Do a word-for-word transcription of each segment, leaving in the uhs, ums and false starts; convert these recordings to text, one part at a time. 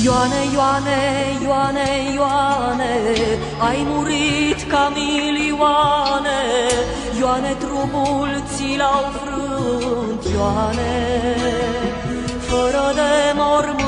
Ioane, Ioane, Ioane, Ioane, ai murit ca milioane, Ioane, trupul ți l-au frânt, Ioane, fără de mormânt.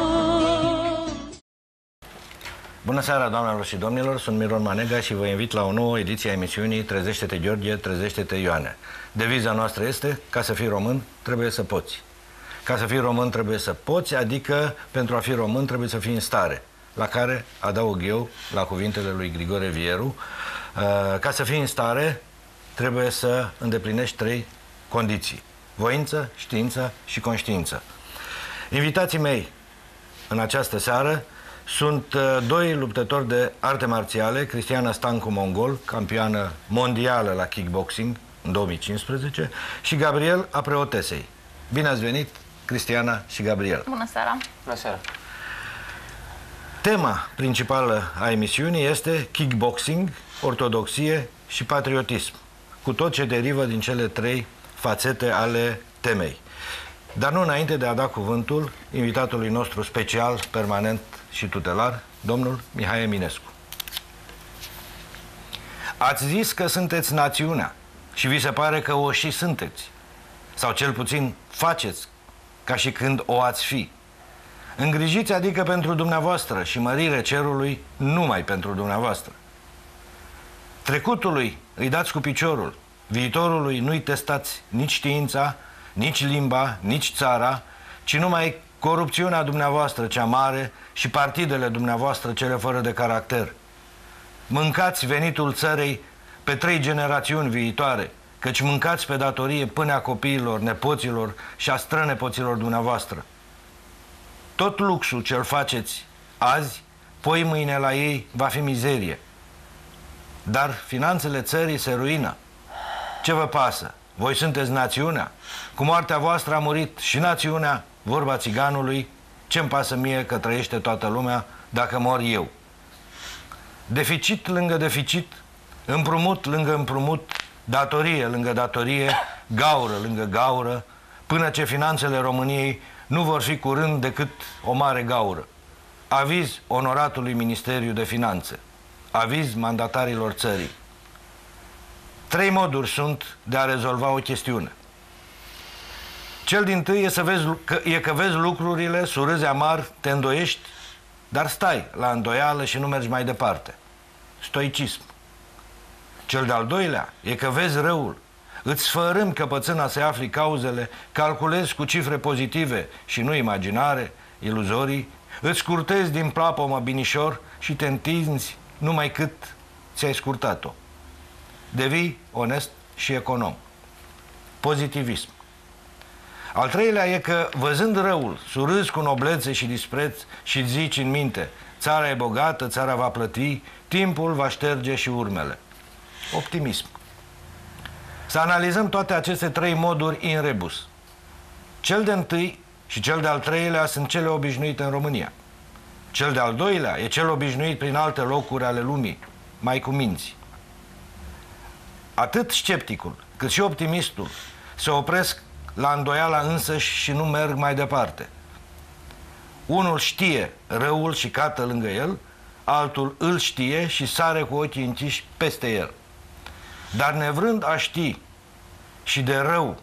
Bună seara, doamnelor și domnilor, sunt Miron Manega și vă invit la o nouă ediție a emisiunii Trezește-te, Gheorghe, Trezește-te, Ioane. Deviza noastră este, ca să fii român, trebuie să poți. Ca să fii român trebuie să poți, adică pentru a fi român trebuie să fii în stare, la care adaug eu, la cuvintele lui Grigore Vieru, ca să fii în stare trebuie să îndeplinești trei condiții: voință, știință și conștiință. Invitații mei în această seară sunt doi luptători de arte marțiale, Cristiana Stancu Mongol, campioană mondială la kickboxing în două mii cincisprezece, și Gabriel Apreotesei. Bine ați venit, Cristiana și Gabriel. Bună seara! Bună seara! Tema principală a emisiunii este kickboxing, ortodoxie și patriotism, cu tot ce derivă din cele trei fațete ale temei. Dar nu înainte de a da cuvântul invitatului nostru special, permanent și tutelar, domnul Mihai Eminescu. Ați zis că sunteți națiunea și vi se pare că o și sunteți, sau cel puțin faceți ca și când o ați fi. Îngrijiți adică pentru dumneavoastră și mărire cerului numai pentru dumneavoastră. Trecutului îi dați cu piciorul, viitorului nu-i testați nici știința, nici limba, nici țara, ci numai corupțiunea dumneavoastră cea mare și partidele dumneavoastră cele fără de caracter. Mâncați venitul țărei pe trei generațiuni viitoare, căci mâncați pe datorie pâinea copiilor, nepoților și a strănepoților dumneavoastră. Tot luxul ce-l faceți azi, poi mâine la ei va fi mizerie. Dar finanțele țării se ruină. Ce vă pasă? Voi sunteți națiunea? Cu moartea voastră a murit și națiunea, vorba țiganului, ce-mi pasă mie că trăiește toată lumea dacă mor eu? Deficit lângă deficit, împrumut lângă împrumut, datorie lângă datorie, gaură lângă gaură, până ce finanțele României nu vor fi curând decât o mare gaură. Aviz onoratului Ministeriu de Finanțe. Aviz mandatarilor țării. Trei moduri sunt de a rezolva o chestiune. Cel dintâi e, să vezi, că, e că vezi lucrurile, surâzi amar, te îndoiești, dar stai la îndoială și nu mergi mai departe. Stoicism. Cel de-al doilea e că vezi răul, îți sfărâm căpățâna să afli cauzele, calculezi cu cifre pozitive și nu imaginare, iluzorii, îți scurtezi din plapomă binișor și te întinzi numai cât ți-ai scurtat-o. Devii onest și econom. Pozitivism. Al treilea e că, văzând răul, surâzi cu noblețe și dispreț și zici în minte: țara e bogată, țara va plăti, timpul va șterge și urmele. Optimism. Să analizăm toate aceste trei moduri in rebus. Cel de întâi și cel de-al treilea sunt cele obișnuite în România. Cel de-al doilea e cel obișnuit prin alte locuri ale lumii, mai cu minți. Atât scepticul cât și optimistul se opresc la îndoiala însăși și nu merg mai departe. Unul știe răul și cată lângă el, altul îl știe și sare cu ochii închiși peste el. Dar nevrând a ști și de rău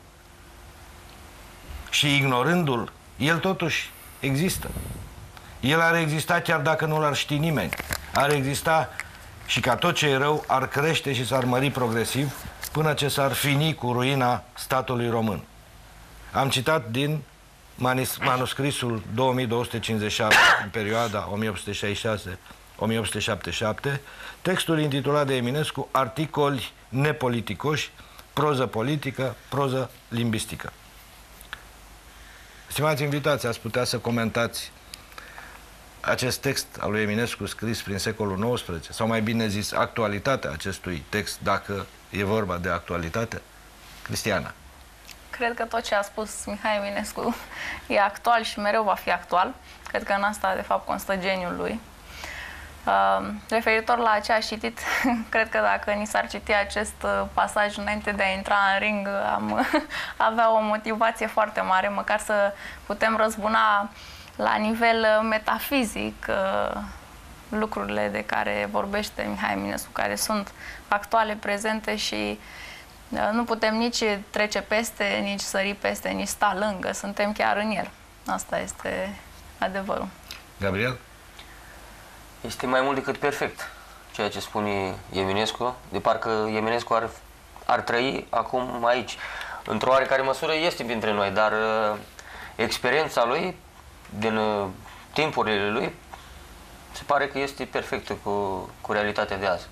și ignorându-l, el totuși există. El ar exista chiar dacă nu l-ar ști nimeni. Ar exista și ca tot ce e rău ar crește și s-ar mări progresiv până ce s-ar fini cu ruina statului român. Am citat din manuscrisul două mii două sute cincizeci și șapte, în perioada o mie opt sute șaizeci și șase - o mie opt sute șaptezeci și șapte, textul intitulat de Eminescu Articoli nepoliticoși, proză politică, proză limbistică. Stimați invitați, ați putea să comentați acest text al lui Eminescu scris prin secolul nouăsprezece, sau mai bine zis, actualitatea acestui text, dacă e vorba de actualitate? Cristiana. Cred că tot ce a spus Mihai Eminescu e actual și mereu va fi actual. Cred că în asta, de fapt, constă geniul lui. Uh, referitor la ce a citit, cred că dacă ni s-ar citi acest pasaj înainte de a intra în ring, am avea o motivație foarte mare, măcar să putem răzbuna la nivel uh, metafizic, uh, lucrurile de care vorbește Mihai Eminescu, care sunt actuale, prezente și uh, nu putem nici trece peste, nici sări peste, nici sta lângă, suntem chiar în el. Asta este adevărul. Gabriel? Este mai mult decât perfect ceea ce spune Eminescu, de parcă Eminescu ar, ar trăi acum aici. Într-o oarecare măsură este printre noi, dar uh, experiența lui, din uh, timpurile lui, se pare că este perfectă cu, cu realitatea de azi.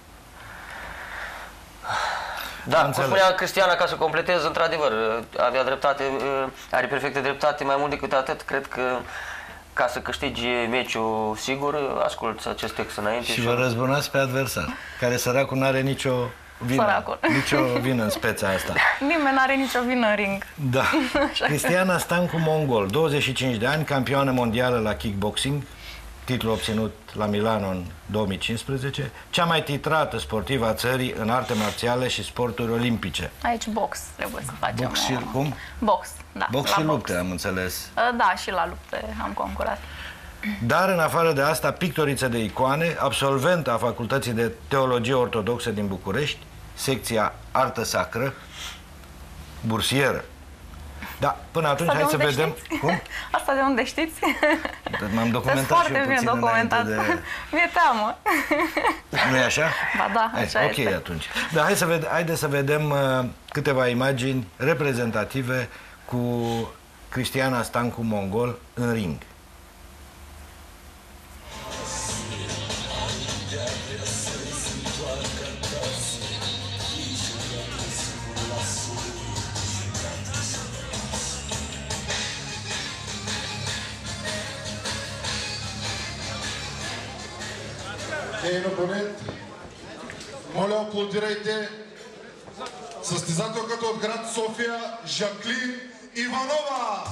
Da, cum spunea Cristiana, ca să completez, într-adevăr, avea dreptate, are perfectă dreptate, mai mult decât atât, cred că ca să câștigi meciul sigur, asculți acest text înainte. Și vă răzbunați pe adversar, care săracul n-are nicio vină, nicio vină în speța asta. Nimeni n-are nicio vină în ring. Da. Cristiana Stancu Mongol, douăzeci și cinci de ani, campioană mondială la kickboxing, titlul obținut la Milano în două mii cincisprezece, cea mai titrată sportivă a țării în arte marțiale și sporturi olimpice. Aici box trebuie să facem. Box și o... cum? Box, da. Box și lupte, am înțeles. Da, și la lupte am concurat. Dar, în afară de asta, pictoriță de icoane, absolventă a Facultății de Teologie Ortodoxă din București, secția Artă Sacră, bursieră. Da, până atunci, hai să vedem... Știți? Cum? Asta de unde știți? M-am documentat și eu puțin documentat. De... Mi-e teamă. Nu-i așa? Ba da, așa hai, ok, este. Atunci. Da, hai să ved... Haideți să vedem uh, câteva imagini reprezentative cu Cristiana Stancu Mongol în ring. Един опонент, моля аплодирайте състезателката от град София Жаклин Иванова!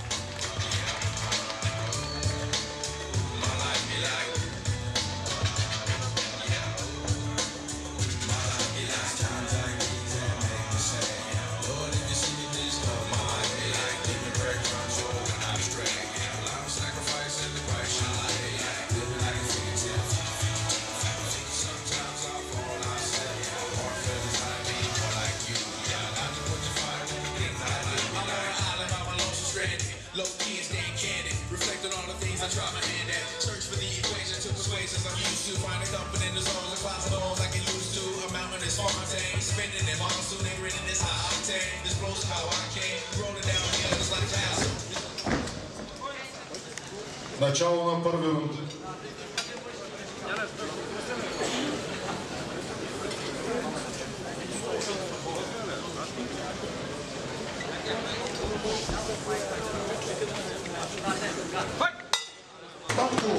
Low-key and staying candid, reflecting on the things I try my hand at. Search for the equation to persuasions I'm used to. Find a company in the zones, a closet holes I get used to. A mountain is Fontaine, spinning in monsoon, they grinning this high octane. This blows how I came, rolling down here just like jazz. Начало на първи рунд. Станку!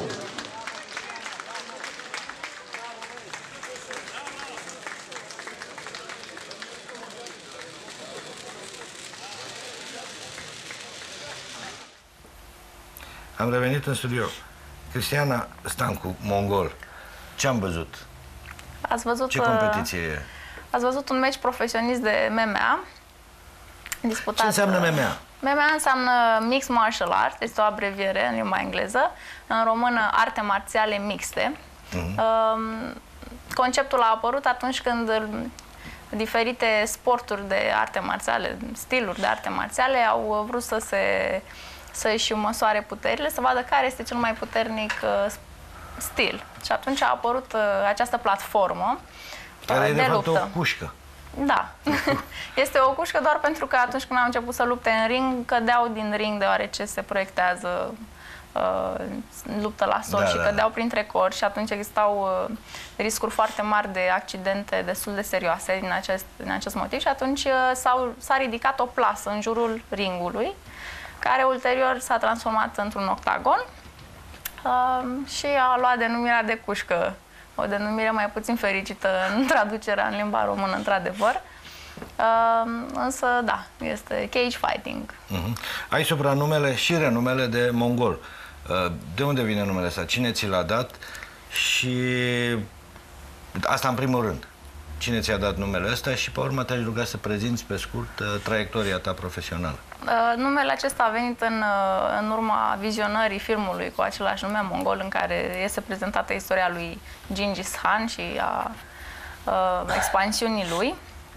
Am revenit în studio. Cristiana Stancu Mongol, ce am văzut? Ați văzut, ce competiție e? Ați văzut un meci profesionist de M M A disputat. Ce înseamnă M M A? M M A înseamnă Mixed Martial Arts, este o abreviere în limba engleză, în română arte marțiale mixte. Uh-huh. Conceptul a apărut atunci când diferite sporturi de arte marțiale, stiluri de arte marțiale au vrut să se să-și măsoare puterile, să vadă care este cel mai puternic uh, stil. Și atunci a apărut uh, această platformă care e de fapt luptă. o cușcă. Da. Este o cușcă doar pentru că atunci când am început să lupte în ring, cădeau din ring deoarece se proiectează uh, luptă la sol, da, și cădeau da. printre corzi și atunci existau uh, riscuri foarte mari de accidente destul de serioase din acest, din acest motiv și atunci uh, s-a ridicat o plasă în jurul ringului, care ulterior s-a transformat într-un octagon uh, și a luat denumirea de cușcă, o denumire mai puțin fericită în traducerea în limba română, într-adevăr. Uh, însă, da, este cage fighting. Uh-huh. Ai supranumele și renumele de mongol. Uh, de unde vine numele ăsta? Cine ți l-a dat? Și asta în primul rând. Cine ți-a dat numele ăsta? Și pe urmă te-aș ruga să prezinți pe scurt uh, traiectoria ta profesională. Uh, numele acesta a venit în, uh, în urma vizionării filmului cu același nume, Mongol, în care este prezentată istoria lui Gengis Khan și a uh, expansiunii lui.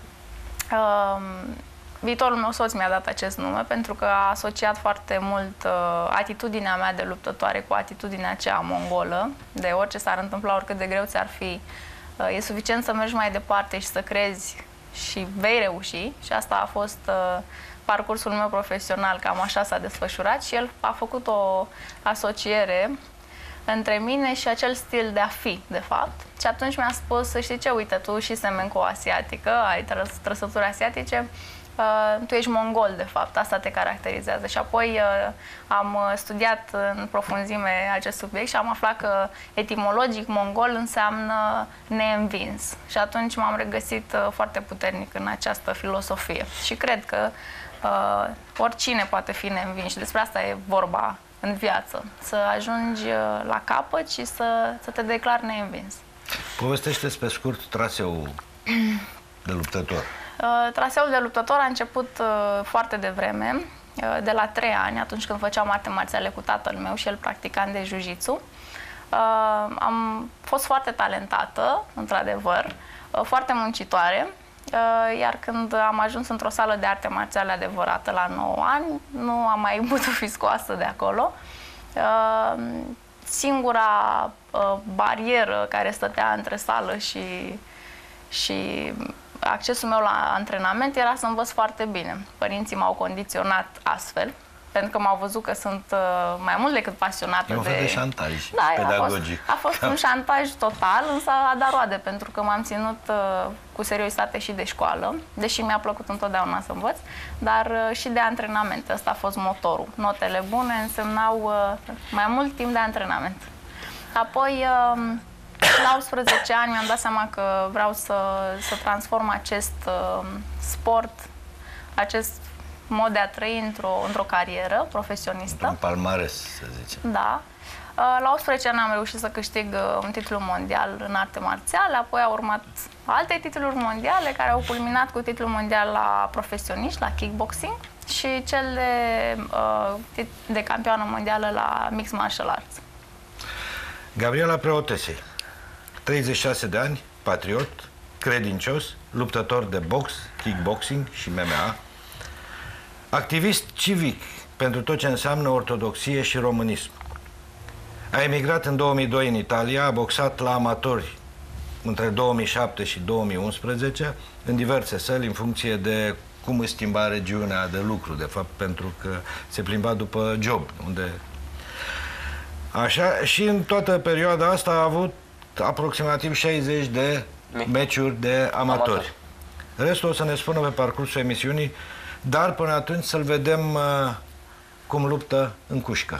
Uh, viitorul meu soț mi-a dat acest nume pentru că a asociat foarte mult uh, atitudinea mea de luptătoare cu atitudinea aceea mongolă. De orice s-ar întâmpla, oricât de greu ți-ar fi, uh, e suficient să mergi mai departe și să crezi și vei reuși. Și asta a fost uh, parcursul meu profesional, cam așa s-a desfășurat și el a făcut o asociere între mine și acel stil de a fi, de fapt. Și atunci mi-a spus, să știi ce, uite, tu și semeni cu o asiatică, ai trăs trăsături asiatice, uh, tu ești mongol, de fapt, asta te caracterizează. Și apoi uh, am studiat în profunzime acest subiect și am aflat că etimologic mongol înseamnă neînvins. Și atunci m-am regăsit uh, foarte puternic în această filosofie. Și cred că uh, oricine poate fi neînvins și despre asta e vorba în viață, să ajungi la capăt și să, să te declari neînvins. Povestește-ți pe scurt traseul de luptător. Uh, traseul de luptător a început uh, foarte devreme, uh, de la trei ani, atunci când făceam arte marțiale cu tatăl meu și el practicant de jiu-jitsu. Uh, am fost foarte talentată, într-adevăr, uh, foarte muncitoare, uh, iar când am ajuns într-o sală de arte marțiale adevărată la nouă ani, nu am mai putut fi scoasă de acolo. Uh, singura uh, barieră care stătea între sală și, și accesul meu la antrenament era să învăț foarte bine. Părinții m-au condiționat astfel, pentru că m-au văzut că sunt uh, mai mult decât pasionată de... E un fel de șantaj da, pedagogic. A fost, a fost un șantaj total, însă a dat roade, pentru că m-am ținut uh, cu seriozitate și de școală, deși mi-a plăcut întotdeauna să învăț, dar uh, și de antrenament. Ăsta a fost motorul. Notele bune însemnau uh, mai mult timp de antrenament. Apoi, uh, la optsprezece ani, mi-am dat seama că vreau să, să transform acest uh, sport, acest mod de a trăi într-o într-o carieră profesionistă. Un palmares, să zicem. Da. La optsprezece ani am reușit să câștig un titlu mondial în arte marțiale, apoi au urmat alte titluri mondiale care au culminat cu titlul mondial la profesioniști, la kickboxing și cel de, de campioană mondială la mixed martial arts. Gabriela Preotesei, treizeci și șase de ani, patriot, credincios, luptător de box, kickboxing și M M A, activist civic pentru tot ce înseamnă ortodoxie și românism. A emigrat în două mii doi în Italia, a boxat la amatori între două mii șapte și două mii unsprezece, în diverse săli, în funcție de cum își schimba regiunea de lucru, de fapt, pentru că se plimba după job, unde... Așa, și în toată perioada asta a avut aproximativ șaizeci de meciuri de amatori. Amator. Restul o să ne spună pe parcursul emisiunii, dar până atunci să-l vedem uh, cum luptă în cușcă.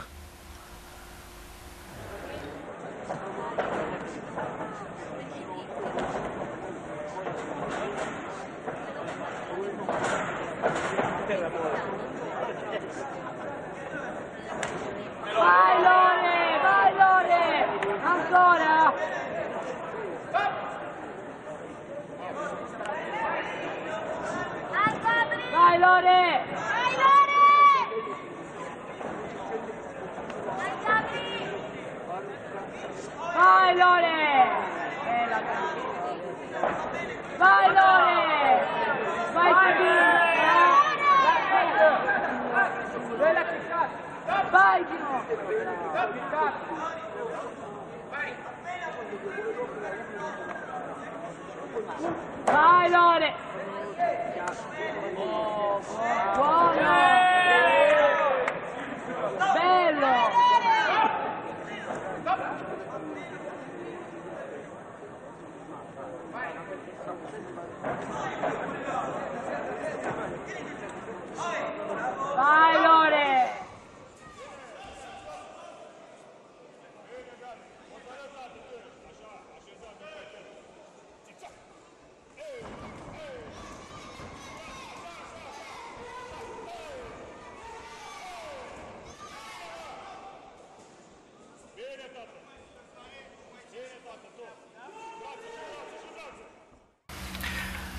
Vai Lore, vai Lore, ancora! Vai Lore! Vai Lore! Vai Gabri! Vai Lore! Vai Lore! Vai Sabine! Vai Gino! Vai Lore! Buono! Bello! Vai Lore!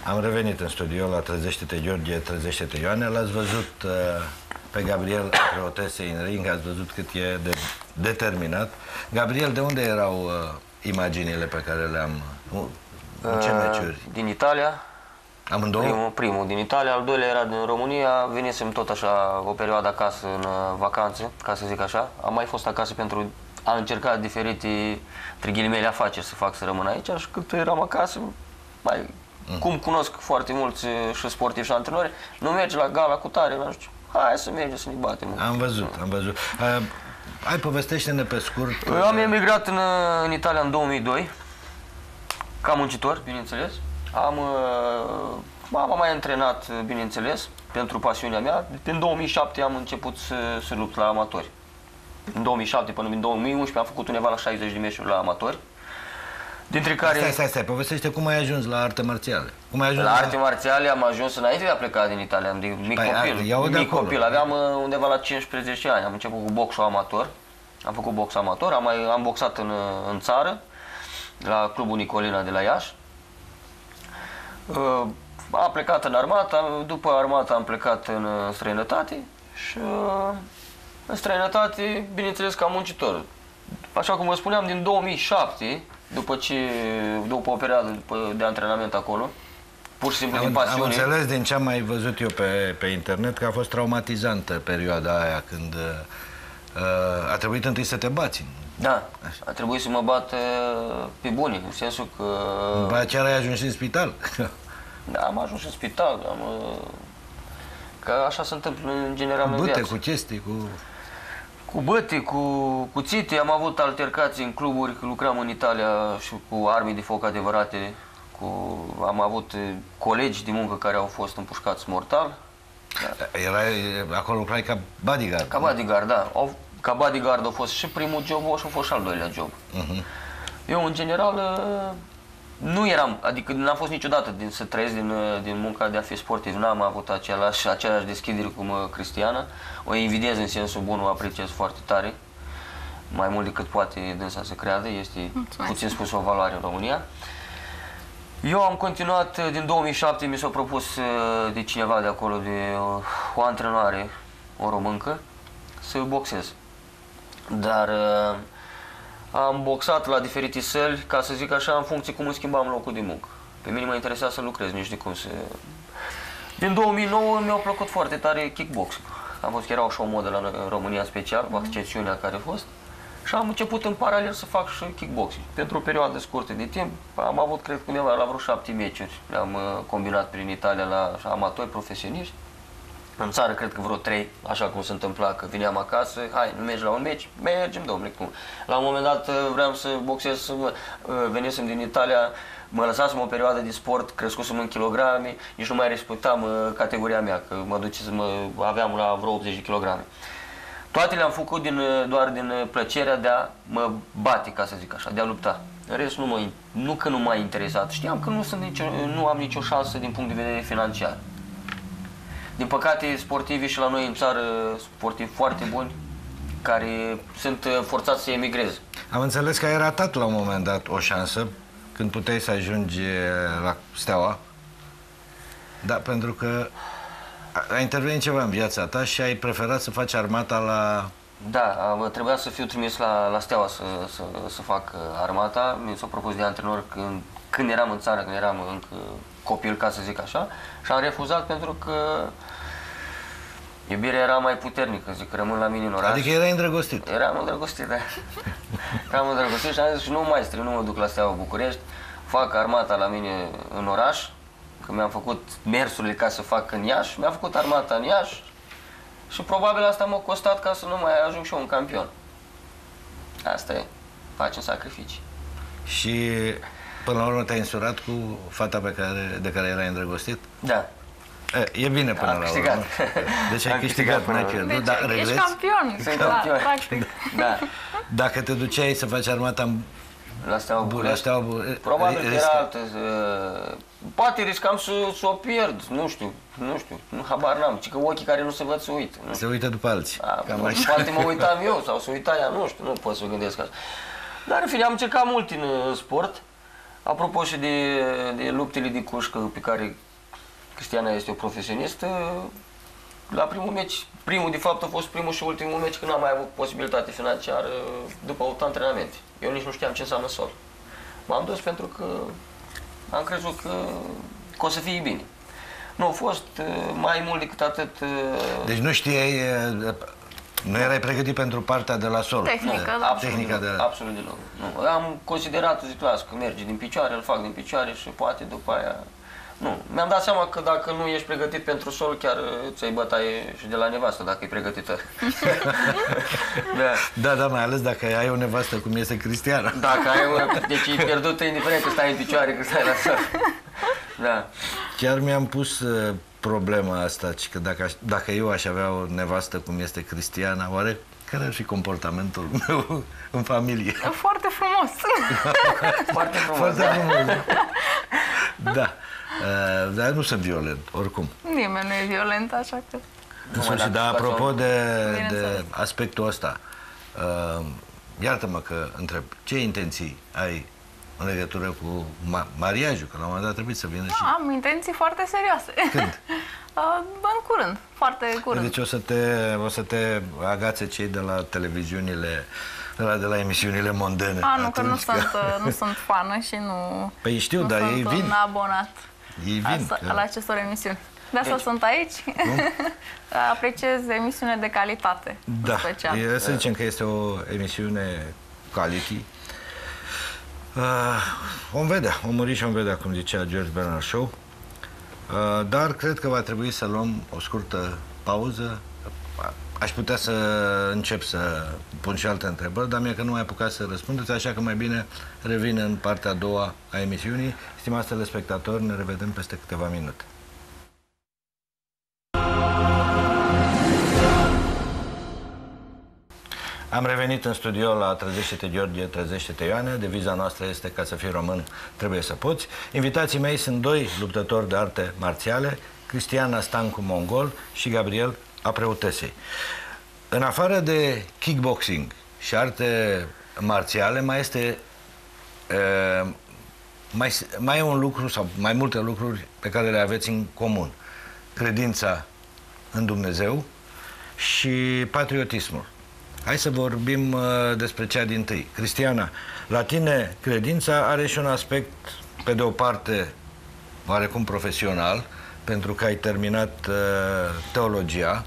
Am revenit în studio la Trezește-te Gheorghe, Trezește-te Ioane. L-ați văzut uh, pe Gabriel Preotese în ring, ați văzut cât e de determinat. Gabriel, de unde erau uh, imaginile pe care le-am... Uh, în ce meciuri? Uh, din Italia. Amândouă? Primul, primul din Italia, al doilea era din România. Venisem tot așa o perioadă acasă în uh, vacanțe, ca să zic așa. Am mai fost acasă pentru a încerca diferite, între ghilimele, afaceri să fac să rămân aici și cât eram acasă, mai... Mm. Cum cunosc foarte mulți și sportivi și antrenori, nu mergi la gala cu tare, nu știu, hai să mergem să ne batem. Am văzut, am văzut. Uh, hai, povestește-ne pe scurt. Eu am emigrat în, în Italia în două mii doi, ca muncitor, bineînțeles. Am, uh, am mai antrenat, bineînțeles, pentru pasiunea mea. În două mii șapte am început să, să lupt la amatori. În două mii șapte până în două mii unsprezece am făcut undeva la șaizeci de meciuri la amatori. Dintre care... Stai, stai, stai, povestește cum ai ajuns la arte marțiale. Cum ai ajuns la, la arte marțiale am ajuns înainte de a pleca din Italia, de mic păi, copil. A, mic copil, aveam undeva la cincisprezece ani, am început cu boxul amator. Am făcut box amator, am, mai, am boxat în, în țară, la clubul Nicolina de la Iași. Am plecat în armată, după armată am plecat în străinătate și în străinătate, bineînțeles, ca muncitor. Așa cum vă spuneam, din două mii șapte, după, ce, după o perioadă de antrenament acolo, pur și simplu am, din pasiune. Am înțeles din ce am mai văzut eu pe, pe internet că a fost traumatizantă perioada aia când uh, a trebuit întâi să te bați. Da, a trebuit să mă bat uh, pe bune, în sensul că... După aceea ai ajuns în spital. Da, am ajuns în spital, am, uh, că așa se întâmplă în general în viață. Cu chestii, cu... Cu băte, cu cuțite, am avut altercații în cluburi, că lucram în Italia și cu arme de foc adevărate. Cu, am avut colegi de muncă care au fost împușcați mortal. Da. Era, acolo lucrai ca bodyguard. Ca bodyguard, da. Au, ca bodyguard a fost și primul job și a fost și al doilea job. Uh-huh. Eu, în general, nu eram, adică n-am fost niciodată din, să trăiesc din, din munca de a fi sportiv. N-am avut același, aceleași deschidere cum Cristiana. O evidez în sensul bun, o apreciez foarte tare. Mai mult decât poate dânsa să creadă, este Mulțumesc. Puțin spus o valoare în România. Eu am continuat, din două mii șapte mi s-a propus de cineva de acolo, de o, o antrenoare, o româncă, să boxez. Dar am boxat la diferite săli, ca să zic așa, în funcție cum îmi schimbam locul de muncă. Pe mine mă interesa să lucrez, nici de cum să... Din două mii nouă mi-a plăcut foarte tare kickboxing. Am văzut că era o modă la România special, cu accesiunea care a fost. Și am început în paralel să fac și kickboxing. Pentru o perioadă scurtă de timp, am avut, cred că, undeva la vreo șapte meciuri. Le-am uh, combinat prin Italia la amatori, profesioniști. În țară, cred că vreo trei, așa cum se întâmpla, că vineam acasă, hai, nu mergi la un meci? Mergem, domnule, cum? La un moment dat vreau să boxez, să uh, venisem din Italia, mă lăsasem o perioadă de sport, crescusem în kilograme, nici nu mai respectam uh, categoria mea, că mă duce să mă aveam la vreo optzeci de kilograme. Toate le-am făcut din, doar din plăcerea de a mă bate, ca să zic așa, de a lupta. În rest, nu, mă, nu că nu m-a interesat, știam că nu, sunt nicio, nu am nicio șansă din punct de vedere financiar. Din păcate, sportivii și la noi în țară, sportivi foarte buni, care sunt forțați să emigreze. Am înțeles că ai ratat la un moment dat o șansă, când puteai să ajungi la Steaua, da, pentru că a intervenit ceva în viața ta și ai preferat să faci armata la... Da, trebuia să fiu trimis la, la Steaua să, să, să fac armata. Mi s-a propus de antrenor când, când eram în țară, când eram încă copil, ca să zic așa, și am refuzat pentru că iubirea era mai puternică, zic, rămân la mine în oraș. Adică erai îndrăgostit. Eram îndrăgostit, da. Eram îndrăgostit și am zis, nu mai strig, nu mă duc la Steaua București, fac armata la mine în oraș, că mi-am făcut mersurile ca să fac în Iași, mi-am făcut armata în Iași și probabil asta m-a costat ca să nu mai ajung și eu un campion. Asta e, facem sacrificii. Și până la urmă te-ai însurat cu fata pe care, de care erai îndrăgostit? Da. E, e bine până am la câștigat. urmă. Deci ai câștigat, n-ai pierdut. Deci, Da, ești regreți? campion, Sunt da, campion. practic. Da. Dacă te duceai să faci armata în... La Steaua București. Steaua București. Probabil că risca... era altă... Uh, poate riscam să, să o pierd, nu știu, nu știu, nu, habar n-am, ci că ochii care nu se văd se uită. Nu Se uită după alții. A, Cam nu, așa. poate mă uitam eu sau se uita ea, nu știu, nu pot să gândesc așa. Dar în fine, am încercat mult în uh, sport. Apropo și de, de luptele de cușcă pe care Cristiana este o profesionistă, la primul meci, primul de fapt a fost primul și ultimul meci când n-am mai avut posibilitate financiară după opt antrenamente. Eu nici nu știam ce înseamnă sol. M-am dus pentru că am crezut că, că o să fie bine. Nu a fost mai mult decât atât. Deci nu știai, nu erai pregătit pentru partea de la sol? Tehnică, nu, da. Absolut, Tehnica deloc, de... absolut deloc. Nu. Am considerat, zic, las, că merge din picioare, îl fac din picioare și poate după aia... Nu. Mi-am dat seama că dacă nu ești pregătit pentru sol, chiar ți-ai bătaie și de la nevastă, dacă e pregătită. da. da, da, mai ales dacă ai o nevastă cum este Cristiana. Dacă ai o... Deci e pierdută indiferent că stai în picioare, că stai la sol. Da. Chiar mi-am pus uh, problema asta, că dacă, dacă eu aș avea o nevastă cum este Cristiana, oare care ar fi comportamentul meu în familie? Foarte frumos. Foarte frumos. Foarte frumos. Da. Uh, dar nu sunt violent, oricum. Nimeni nu e violent, așa că... În sfârșit, dar apropo de, de Bineînțeles. aspectul ăsta, uh, iartă-mă că întreb, ce intenții ai în legătură cu ma mariajul? Că la un moment dat trebuie să vină și... Am intenții foarte serioase. Când? Uh, în curând, foarte curând. Deci o să te, o să te agațe cei de la televiziunile, de la, de la emisiunile mondene. A, nu, că nu atunci sunt, nu sunt fană și nu... Păi știu, nu dar sunt ei vin. un abonat Ei vin. asta, Că... la acestor emisiuni. De asta sunt aici. Apreciez emisiune de calitate. Da, în special. e, să zicem că este o emisiune quality. Uh, vom vedea, vom muri și vom vedea, cum zicea George Bernard Shaw. Uh, dar cred că va trebui să luăm o scurtă pauză. Aș putea să încep să pun și alte întrebări, dar mie că nu mai apucat să răspundeți, așa că mai bine revin în partea a doua a emisiunii. Stimați telespectatori, ne revedem peste câteva minute. Am revenit în studio la Trezește-te Gheorghe, Trezește-te Ioane. Deviza noastră este: ca să fii român, trebuie să poți. Invitații mei sunt doi luptători de arte marțiale, Cristiana Stancu Mongol și Gabriel Apreutesei. În afară de kickboxing și arte marțiale, mai este uh, mai, mai e un lucru sau mai multe lucruri pe care le aveți în comun: credința în Dumnezeu și patriotismul. Hai să vorbim uh, despre cea dintâi. Cristiana, la tine credința are și un aspect, pe de o parte, oarecum profesional, pentru că ai terminat uh, teologia,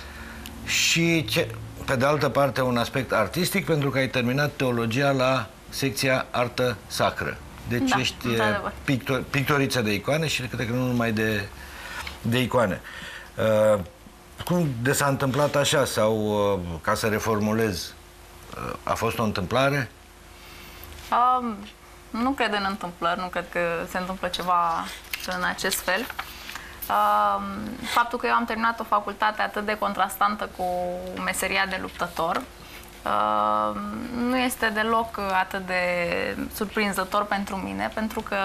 și ce, pe de altă parte un aspect artistic, pentru că ai terminat teologia la secția artă sacră. Deci da, ești pictor, pictoriță de icoane și cred că nu numai de, de icoane. Uh, cum de s-a întâmplat așa? Sau, uh, ca să reformulez, uh, a fost o întâmplare? Um, nu cred în întâmplări, nu cred că se întâmplă ceva în acest fel. Um, faptul că eu am terminat o facultate atât de contrastantă cu meseria de luptător uh, nu este deloc atât de surprinzător pentru mine, pentru că,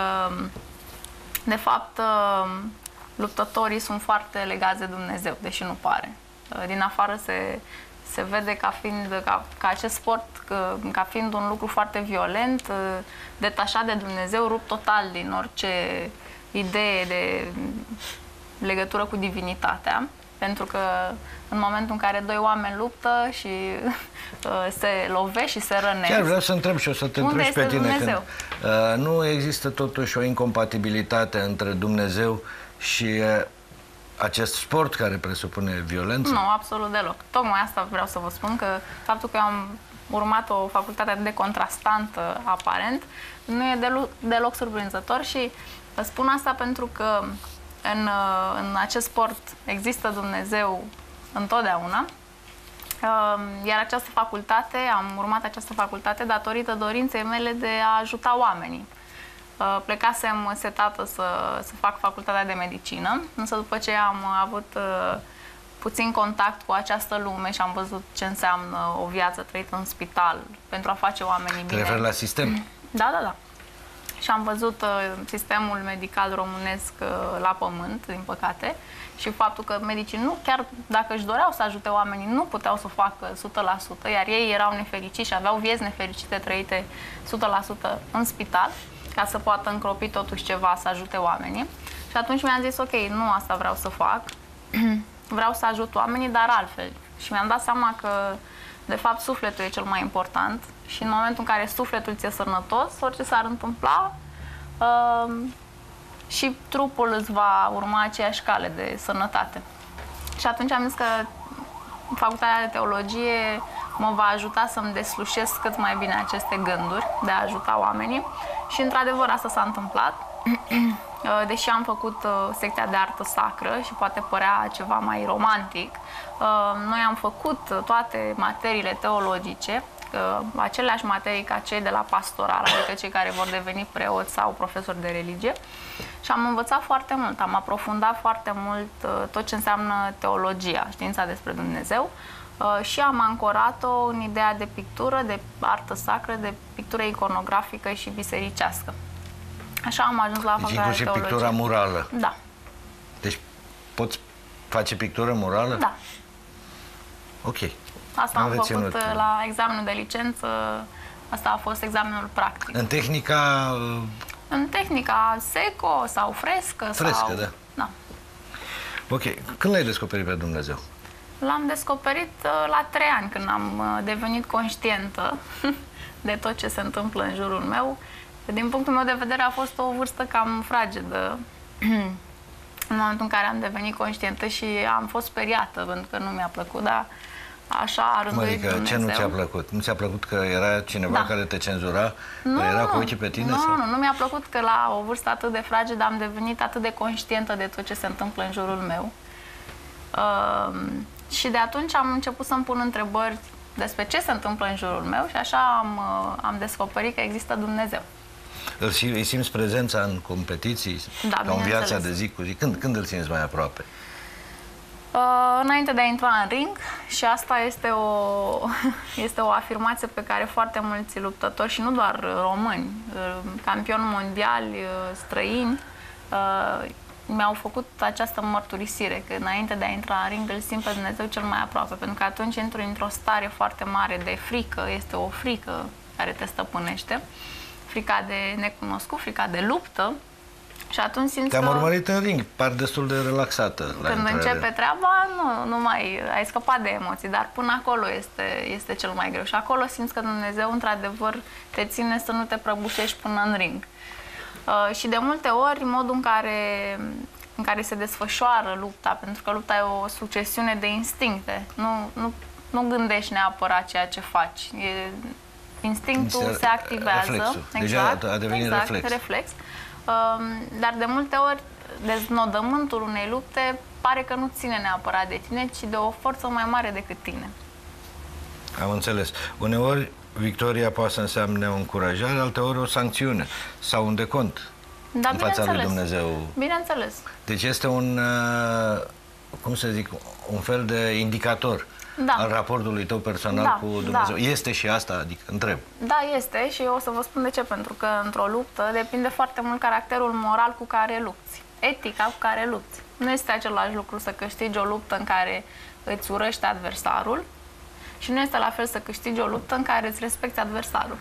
de fapt, uh, luptătorii sunt foarte legați de Dumnezeu, deși nu pare. Uh, din afară se, se vede ca fiind, ca, ca acest sport, ca, ca fiind un lucru foarte violent, uh, detașat de Dumnezeu, rupt total din orice idee de legătură cu divinitatea, pentru că în momentul în care doi oameni luptă și uh, se lovesc și se rănesc... Chiar vreau să întreb și o să te întreb și pe tine. Dumnezeu? Când, uh, nu există totuși o incompatibilitate între Dumnezeu și uh, acest sport care presupune violență? Nu, absolut deloc. Tocmai asta vreau să vă spun, că faptul că eu am urmat o facultate atât de contrastantă, aparent, nu e deloc, deloc surprinzător și vă spun asta pentru că în, în acest sport există Dumnezeu întotdeauna, iar această facultate, am urmat această facultate datorită dorinței mele de a ajuta oamenii. Plecasem setată să, să fac facultatea de medicină, însă după ce am avut puțin contact cu această lume și am văzut ce înseamnă o viață trăită în spital pentru a face oamenii bine. Te referi la sistem? Da, da, da. Și am văzut uh, sistemul medical românesc uh, la pământ, din păcate, și faptul că medicii, nu, chiar dacă își doreau să ajute oamenii, nu puteau să o facă o sută la sută, iar ei erau nefericiți și aveau vieți nefericite trăite o sută la sută în spital. ca să poată încropi totuși ceva, să ajute oamenii. Și atunci mi-am zis, ok, nu asta vreau să fac, vreau să ajut oamenii, dar altfel. Și mi-am dat seama că, de fapt, sufletul e cel mai important și în momentul în care sufletul ți-e sănătos, orice s-ar întâmpla, uh, și trupul îți va urma aceeași cale de sănătate. Și atunci am zis că facultatea de teologie mă va ajuta să-mi deslușesc cât mai bine aceste gânduri de a ajuta oamenii și, într-adevăr, asta s-a întâmplat. Deși am făcut secția de artă sacră și poate părea ceva mai romantic, noi am făcut toate materiile teologice, aceleași materii ca cei de la pastoral, adică cei care vor deveni preoți sau profesori de religie, și am învățat foarte mult, am aprofundat foarte mult tot ce înseamnă teologia, știința despre Dumnezeu, și am ancorat-o în ideea de pictură, de artă sacră, de pictură iconografică și bisericească. Așa am ajuns la deci facultatea de inclusiv teologie. pictura murală. Da. Deci poți face pictură murală? Da. Ok. Asta am am reținut. făcut la examenul de licență, asta a fost examenul practic. În tehnica... În tehnica seco sau frescă. Frescă, sau... da. Da. Ok. Când l-ai descoperit pe Dumnezeu? L-am descoperit la trei ani, când am devenit conștientă de tot ce se întâmplă în jurul meu. Din punctul meu de vedere a fost o vârstă cam fragedă în momentul în care am devenit conștientă și am fost speriată pentru că nu mi-a plăcut, dar așa a rânduit Adică Dumnezeu. ce nu ți-a plăcut? Nu ți-a plăcut că era cineva Da. care te cenzura? Nu, că era nu, cu ochii pe tine? Nu, sau? nu, nu mi-a plăcut că la o vârstă atât de fragedă am devenit atât de conștientă de tot ce se întâmplă în jurul meu. Uh, și de atunci am început să-mi pun întrebări despre ce se întâmplă în jurul meu și așa am, uh, am descoperit că există Dumnezeu. Îl, sim- îi simți prezența în competiții? Da, sau în viața bineînțeles. de zi cu zi? Când, când îl simți mai aproape? Uh, înainte de a intra în ring, și asta este o, este o afirmație pe care foarte mulți luptători, și nu doar români, uh, campioni mondiali, uh, străini, uh, mi-au făcut această mărturisire, că înainte de a intra în ring îl simt pe Dumnezeu cel mai aproape, pentru că atunci intru într-o stare foarte mare de frică, este o frică care te stăpânește, frica de necunoscut, frica de luptă, și atunci simți Te-am că... urmărit în ring, par destul de relaxată. La Când intrare. începe treaba, nu, nu mai ai scăpat de emoții, dar până acolo este, este cel mai greu. Și acolo simți că Dumnezeu, într-adevăr, te ține să nu te prăbușești până în ring. Uh, și de multe ori, modul în care, în care se desfășoară lupta, pentru că lupta e o succesiune de instincte, nu, nu, nu gândești neapărat ceea ce faci. E, instinctul Este se activează. reflexul. Exact, Deja a devenit exact, reflex. reflex. Uh, dar de multe ori deznodământul unei lupte pare că nu ține neapărat de tine, ci de o forță mai mare decât tine. Am înțeles. Uneori victoria poate să înseamnă o încurajare, alteori o sancțiune sau un decont Da, în fața lui bineînțeles. Dumnezeu. Bineînțeles. Deci este un, uh, cum să zic, un fel de indicator Da. al raportului tău personal Da, cu Dumnezeu. da. Este și asta, adică întreb. Da, este, și eu o să vă spun de ce. Pentru că într-o luptă depinde foarte mult caracterul moral cu care lupți, etica cu care lupți. Nu este același lucru să câștigi o luptă în care îți urăști adversarul și nu este la fel să câștigi o luptă în care îți respecti adversarul.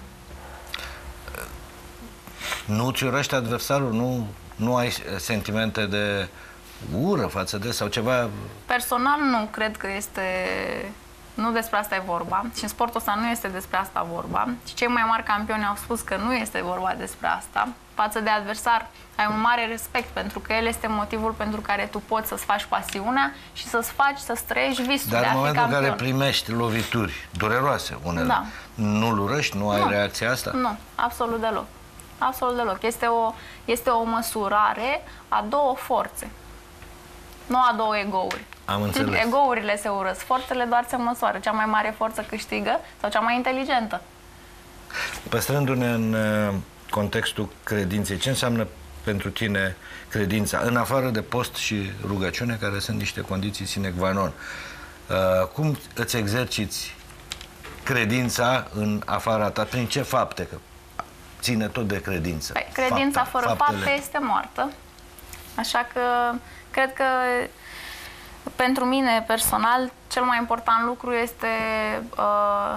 Nu ți urăști adversarul? Nu, nu ai sentimente de ură față de sau ceva? Personal nu cred că este... Nu despre asta e vorba. Și în sportul ăsta nu este despre asta vorba. Și cei mai mari campioni au spus că nu este vorba despre asta. Față de adversar ai un mare respect, pentru că el este motivul pentru care tu poți să-ți faci pasiunea și să-ți faci, să-ți trăiești visul Dar de în a fi momentul în campion. care primești lovituri dureroase, unele, Da. nu-l urăști? Nu ai Nu. reacția asta? Nu, absolut deloc. Absolut deloc. Este o, este o măsurare a două forțe. Nu a două egouri. Am înțeles. Egourile se urăsc, forțele doar se măsoară. Cea mai mare forță câștigă sau cea mai inteligentă. Păstrându-ne în uh, contextul credinței, ce înseamnă pentru tine credința, în afară de post și rugăciune, care sunt niște condiții sine qua non? Uh, cum îți exerciți credința în afara ta? Prin ce fapte? Că ține tot de credință. Păi, credința Fapte, fără faptele. fapte este moartă. Așa că cred că pentru mine personal cel mai important lucru este uh,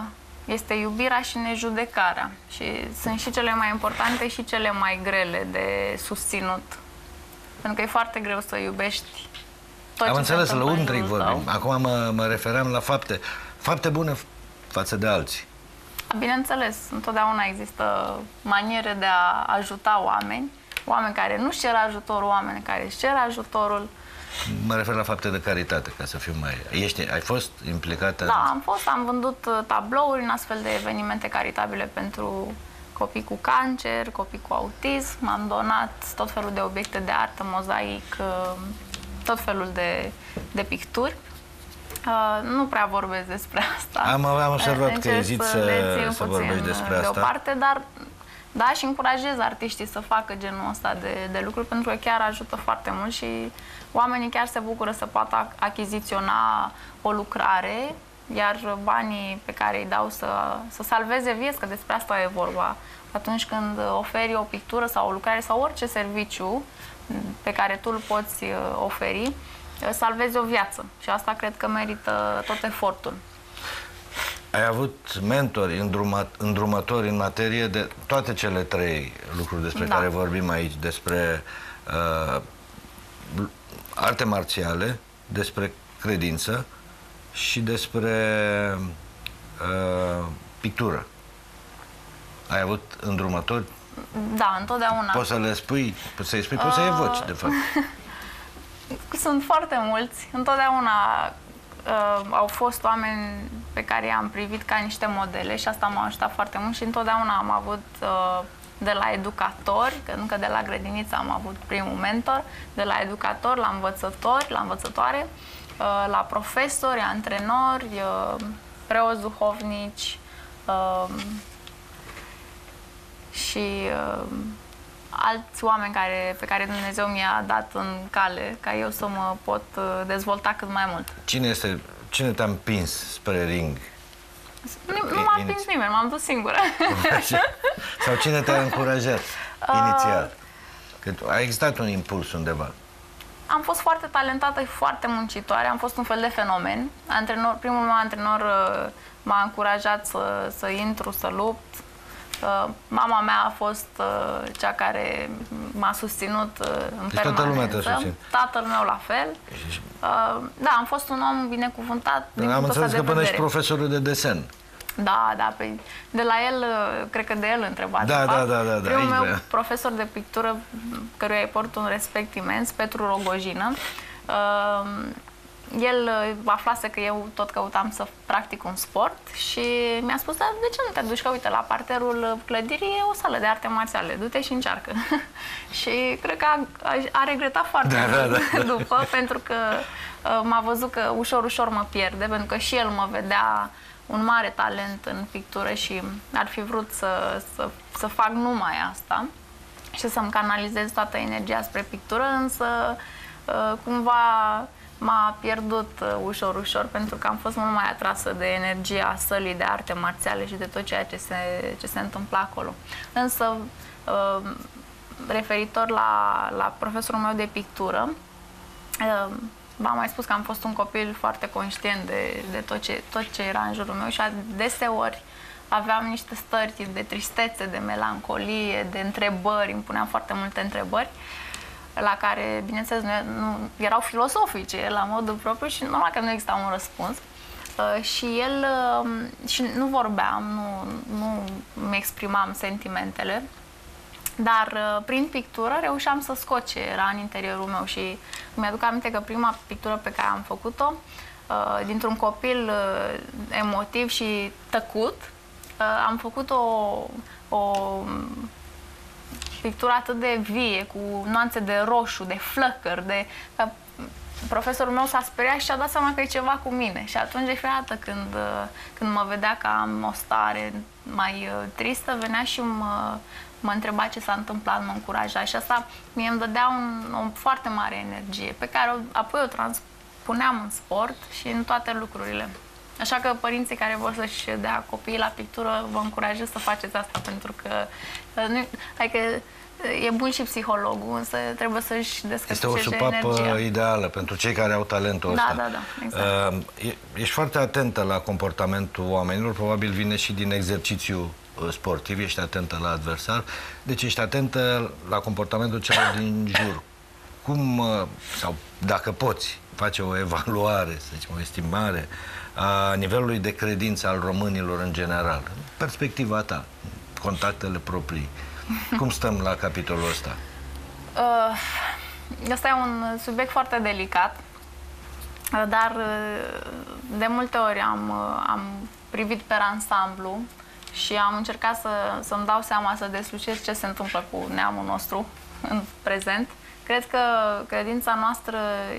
este iubirea și nejudecarea. Și sunt și cele mai importante și cele mai grele de susținut. Pentru că e foarte greu să iubești tot Am ce înțeles, se întâmplă în lăuntric jurul vorbim. tău. Acum mă, mă refeream la fapte. Fapte bune față de alții. Bineînțeles, întotdeauna există maniere de a ajuta oameni, oameni care nu-și cer ajutorul, oameni care își cer ajutorul. Mă refer la fapte de caritate, ca să fiu mai... Ești, ai fost implicată? Da, am fost, am vândut uh, tablouri în astfel de evenimente caritabile pentru copii cu cancer, copii cu autism, am donat tot felul de obiecte de artă, mozaic, uh, tot felul de, de picturi. Uh, nu prea vorbesc despre asta. Am, am observat că Încerc ezit să să, le țin să puțin vorbești despre asta. deoparte, dar da, și încurajez artiștii să facă genul ăsta de, de lucruri, pentru că chiar ajută foarte mult și oamenii chiar se bucură să poată achiziționa o lucrare, iar banii pe care îi dau să, să salveze vieți, că despre asta e vorba. Atunci când oferi o pictură sau o lucrare sau orice serviciu pe care tu îl poți oferi, salvezi o viață. Și asta cred că merită tot efortul. Ai avut mentori, îndrumat, îndrumători în materie de toate cele trei lucruri despre Da. care vorbim aici, despre uh, arte marțiale, despre credință și despre uh, pictură. Ai avut îndrumători? Da, întotdeauna. Poți să le spui, să-i spui, poți să-i evoci, de fapt. Sunt foarte mulți. Întotdeauna uh, au fost oameni pe care i-am privit ca niște modele și asta m-a ajutat foarte mult și întotdeauna am avut uh, de la educatori, că încă de la grădiniță am avut primul mentor, de la educatori, la învățători, la învățătoare, uh, la profesori, antrenori, uh, preoți duhovnici uh, și uh, alți oameni care, pe care Dumnezeu mi-a dat în cale ca eu să mă pot uh, dezvolta cât mai mult. Cine este, cine te-a împins spre ring? Nu, nu m-a împins nimeni, m-am dus singură. Sau cine te-a încurajat inițial? Că a existat un impuls undeva. Am fost foarte talentată și foarte muncitoare, am fost un fel de fenomen. Antrenor, primul meu antrenor uh, m-a încurajat să, să intru, să lupt. Uh, mama mea a fost uh, cea care m-a susținut uh, în Deci toată lumea te permanență. susține. Tatăl meu la fel. Uh, da, am fost un om binecuvântat din Am punctul ăsta înțeles de că până și vedere. profesorul de desen. Da, da, pe, de la el, uh, cred că de el întrebați. Da, de fapt. da, da, da, da, Primul aici meu vreau. profesor de pictură, căruia îi port un respect imens, Petru Rogojină, uh, el aflase că eu tot căutam să practic un sport și mi-a spus, dar de ce nu te duci, că uite, la parterul clădirii e o sală de arte marțiale, du-te și încearcă. Și cred că a, a, a regretat foarte Da, mult da, da. după, pentru că uh, m-a văzut că ușor, ușor mă pierde, pentru că și el mă vedea un mare talent în pictură și ar fi vrut să, să, să fac numai asta și să-mi canalizez toată energia spre pictură, însă uh, cumva m-a pierdut uh, ușor, ușor, pentru că am fost mult mai atrasă de energia sălii de arte marțiale și de tot ceea ce se, ce se întâmpla acolo. Însă, uh, referitor la, la profesorul meu de pictură, uh, v-am mai spus că am fost un copil foarte conștient de, de tot, ce, tot ce era în jurul meu și adeseori aveam niște stări de tristețe, de melancolie, de întrebări, îmi puneam foarte multe întrebări, la care, bineînțeles, nu, nu, erau filosofice la modul propriu și normal că nu exista un răspuns. Uh, și el, uh, și nu vorbeam, nu, nu mi exprimam sentimentele, dar uh, prin pictură reușeam să scot ce era în interiorul meu și mi-aduc aminte că prima pictură pe care am făcut-o, uh, dintr-un copil uh, emotiv și tăcut, uh, am făcut o, o pictură atât de vie, cu nuanțe de roșu, de flăcări, de... Că profesorul meu s-a speriat și a dat seama că e ceva cu mine. Și atunci, de fiecare dată când, când mă vedea că am o stare mai tristă, venea și mă, mă întreba ce s-a întâmplat, mă încuraja. Și asta mie îmi dădea un, o foarte mare energie, pe care o, apoi o transpuneam în sport și în toate lucrurile. Așa că părinții care vor să-și dea copiii la pictură, vă încurajez să faceți asta, pentru că nu, adică e bun și psihologul, însă trebuie să-și descărce Este o supapă energia. ideală pentru cei care au talentul Da, ăsta. da, da, exact. Uh, e- ești foarte atentă la comportamentul oamenilor, probabil vine și din exercițiu uh, sportiv, ești atentă la adversar, deci ești atentă la comportamentul celor din jur. Cum, uh, sau dacă poți, face o evaluare, să zicem, o estimare a nivelului de credință al românilor în general, în perspectiva ta, contactele proprii. Cum stăm la capitolul ăsta? Uh, Ăsta e un subiect foarte delicat, dar uh, de multe ori am, uh, am privit pe ansamblu și am încercat să, să-mi dau seama, să deslucesc ce se întâmplă cu neamul nostru în prezent. Cred că credința noastră,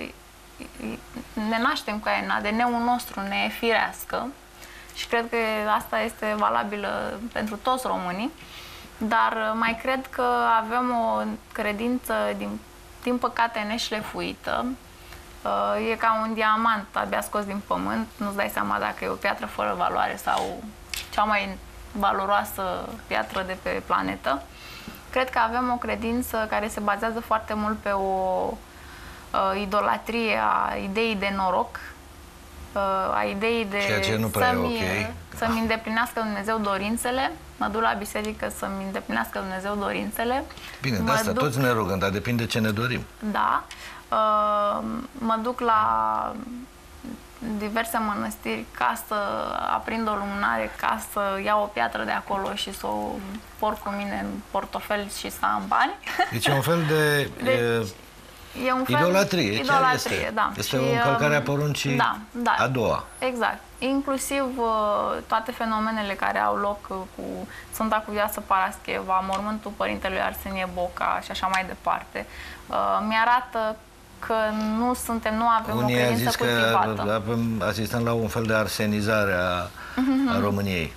ne naștem cu ea, de neul nostru ne e firească și cred că asta este valabilă pentru toți românii, dar mai cred că avem o credință, din, din păcate, neșlefuită. E ca un diamant abia scos din pământ, nu-ți dai seama dacă e o piatră fără valoare sau cea mai valoroasă piatră de pe planetă. Cred că avem o credință care se bazează foarte mult pe o uh, idolatrie a ideii de noroc, uh, a ideii de Ceea ce nu prea e să-mi, ok. să-mi îndeplinească Dumnezeu dorințele. Mă duc la biserică să-mi îndeplinească Dumnezeu dorințele. Bine, de Mă asta duc, toți ne rugăm, dar depinde ce ne dorim. Da. Uh, mă duc la diverse mănăstiri ca să aprind o lumânare, ca să iau o piatră de acolo și să o porc cu mine în portofel și să am bani. Deci e un fel de... Deci, e, e un fel idolatrie, chiar idolatrie, este. da. Este Și, o încălcare a um, poruncii da, da, a doua. Exact. Inclusiv uh, toate fenomenele care au loc uh, cu Sfânta Cuvioasă Parascheva, mormântul Părintelui Arsenie Boca și așa mai departe, uh, mi-arată că nu suntem, nu avem Unii o a credință zis că cultivată. avem, asistăm la un fel de arsenizare a, a României.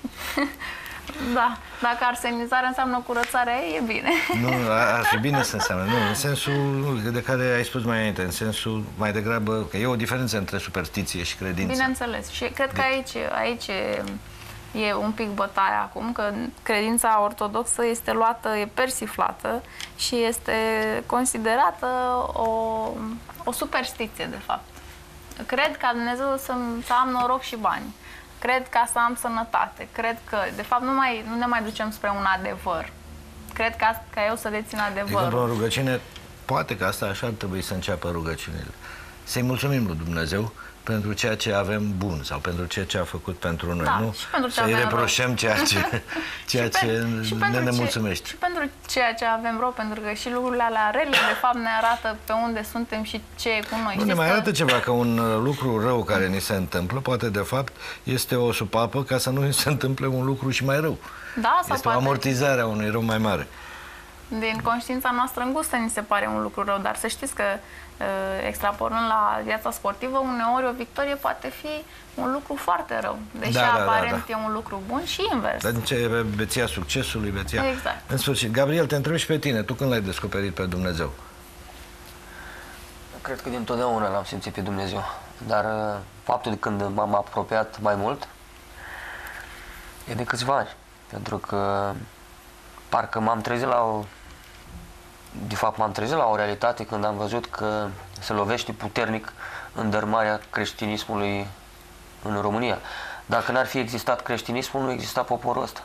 Da, dacă arsenizarea înseamnă curățarea ei, e bine. Nu, ar fi bine să înseamnă. Nu, în sensul de care ai spus mai înainte, în sensul mai degrabă că e o diferență între superstiție și credință. Bineînțeles. Și cred că aici, aici e, e un pic bătaia acum, că credința ortodoxă este luată, e persiflată și este considerată o, o superstiție, de fapt. Cred ca Dumnezeu să, să am noroc și bani. Cred ca să am sănătate. Cred că, de fapt, nu, mai, nu ne mai ducem spre un adevăr. Cred ca, ca eu să dețin De adevărul. exemplu, în rugăciune, poate că asta așa ar trebui să înceapă rugăciunile. Să-i mulțumim lui Dumnezeu pentru ceea ce avem bun sau pentru ceea ce a făcut pentru noi, Da, nu? și pentru ce Să-i avem reproșem rău. ceea ce, ceea Și ce pen- și ne pentru ce- nemulțumește. Și pentru ceea ce avem rău, pentru că și lucrurile alea rele, de fapt, ne arată pe unde suntem și ce e cu noi. Nu ne Știți mai că- arată ceva, că un uh, lucru rău care ni se întâmplă, poate de fapt este o supapă ca să nu ni se întâmple un lucru și mai rău. Da, sau Este o poate amortizare a unui rău mai mare. din conștiința noastră îngustă ni se pare un lucru rău, dar să știți că uh, extrapolând la viața sportivă, uneori o victorie poate fi un lucru foarte rău. Deși Da, da, da, aparent da. e un lucru bun și invers. Dar ce e beția succesului, beția... Exact. În sfârșit, Gabriel, te întreb și pe tine, tu când l-ai descoperit pe Dumnezeu? Cred că dintotdeauna l-am simțit pe Dumnezeu, dar uh, faptul de când m-am apropiat mai mult e de câțiva ani, pentru că parcă m-am trezit la o, de fapt m-am trezit la o realitate când am văzut că se lovește puternic în dărâmarea creștinismului în România. Dacă n-ar fi existat creștinismul, nu exista poporul ăsta.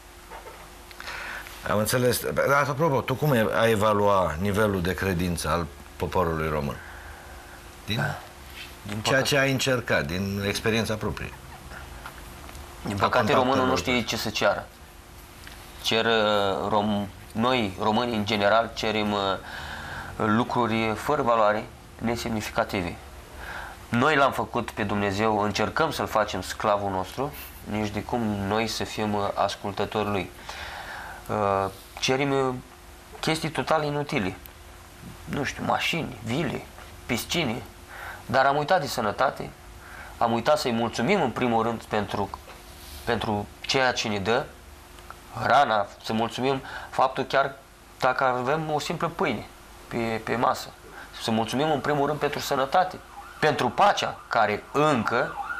Am înțeles. Dar, apropo, tu cum ai evalua nivelul de credință al poporului român? Din Din ceea păcate, ce ai încercat, din experiența proprie. din a păcate contactelor românul nu tău. știe ce să ceară. Cer, uh, rom, noi, românii în general, cerem uh, lucruri fără valoare, nesemnificative. Noi l-am făcut pe Dumnezeu, încercăm să-L facem sclavul nostru, nici de cum noi să fim uh, ascultători Lui. Uh, Cerem uh, chestii total inutile. Nu știu, mașini, vile, piscine, dar am uitat de sănătate, am uitat să-i mulțumim în primul rând pentru, pentru ceea ce ne dă, hrana, să mulțumim faptul chiar dacă avem o simplă pâine pe, pe masă. Să mulțumim în primul rând pentru sănătate, pentru pacea care încă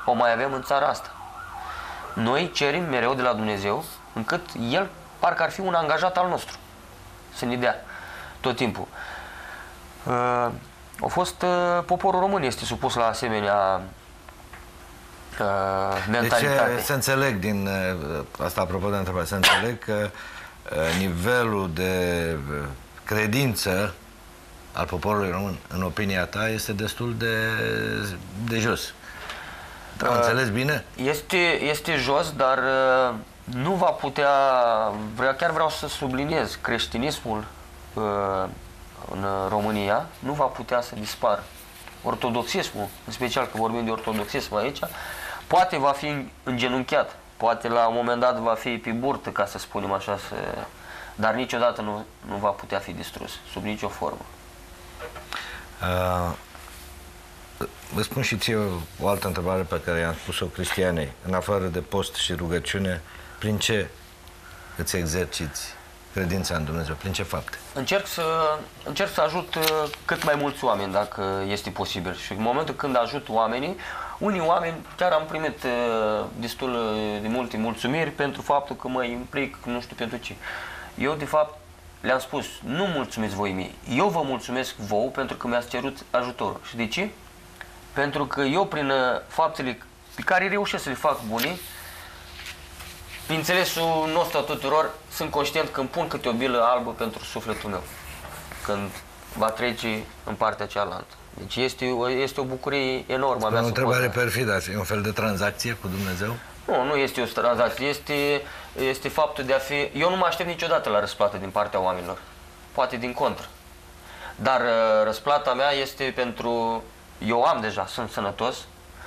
o mai avem în țara asta. Noi cerem mereu de la Dumnezeu, încât El parcă ar fi un angajat al nostru, să ne dea tot timpul. Uh, a fost, uh, poporul român este supus la asemenea uh, mentalitate. Deci să înțeleg din uh, asta, apropo de întrebare, să înțeleg că uh, nivelul de uh, credință al poporului român, în opinia ta, este destul de, de jos. Am uh, înțeles bine? Este, este jos, dar uh, nu va putea, vrea, chiar vreau să subliniez, creștinismul uh, în România nu va putea să dispară. Ortodoxismul, în special că vorbim de ortodoxism aici, poate va fi îngenunchiat, poate la un moment dat va fi pe burtă, ca să spunem așa, să... dar niciodată nu, nu va putea fi distrus, sub nicio formă. Uh, vă spun și ție o altă întrebare pe care i-am spus-o Cristianei. În afară de post și rugăciune, prin ce îți exerciți credința în Dumnezeu? Prin ce fapte? Încerc să, încerc să ajut cât mai mulți oameni, dacă este posibil. Și în momentul când ajut oamenii, unii oameni, chiar am primit destul de multe mulțumiri pentru faptul că mă implic, nu știu pentru ce. Eu, de fapt, le-am spus, nu mulțumiți voi mie. Eu vă mulțumesc vouă pentru că mi-ați cerut ajutorul. Și de ce? Pentru că eu, prin faptele pe care reușesc să le fac bune, prin înțelesul nostru a tuturor, sunt conștient că îmi pun câte o bilă albă pentru sufletul meu, când va trece în partea cealaltă. Deci este o, este o bucurie enormă a mea. O întrebare perfidă, e un fel de tranzacție cu Dumnezeu? Nu, nu este o tranzacție, este, este faptul de a fi... Eu nu mă aștept niciodată la răsplată din partea oamenilor, poate din contră. Dar răsplata mea este pentru... Eu am deja, sunt sănătos,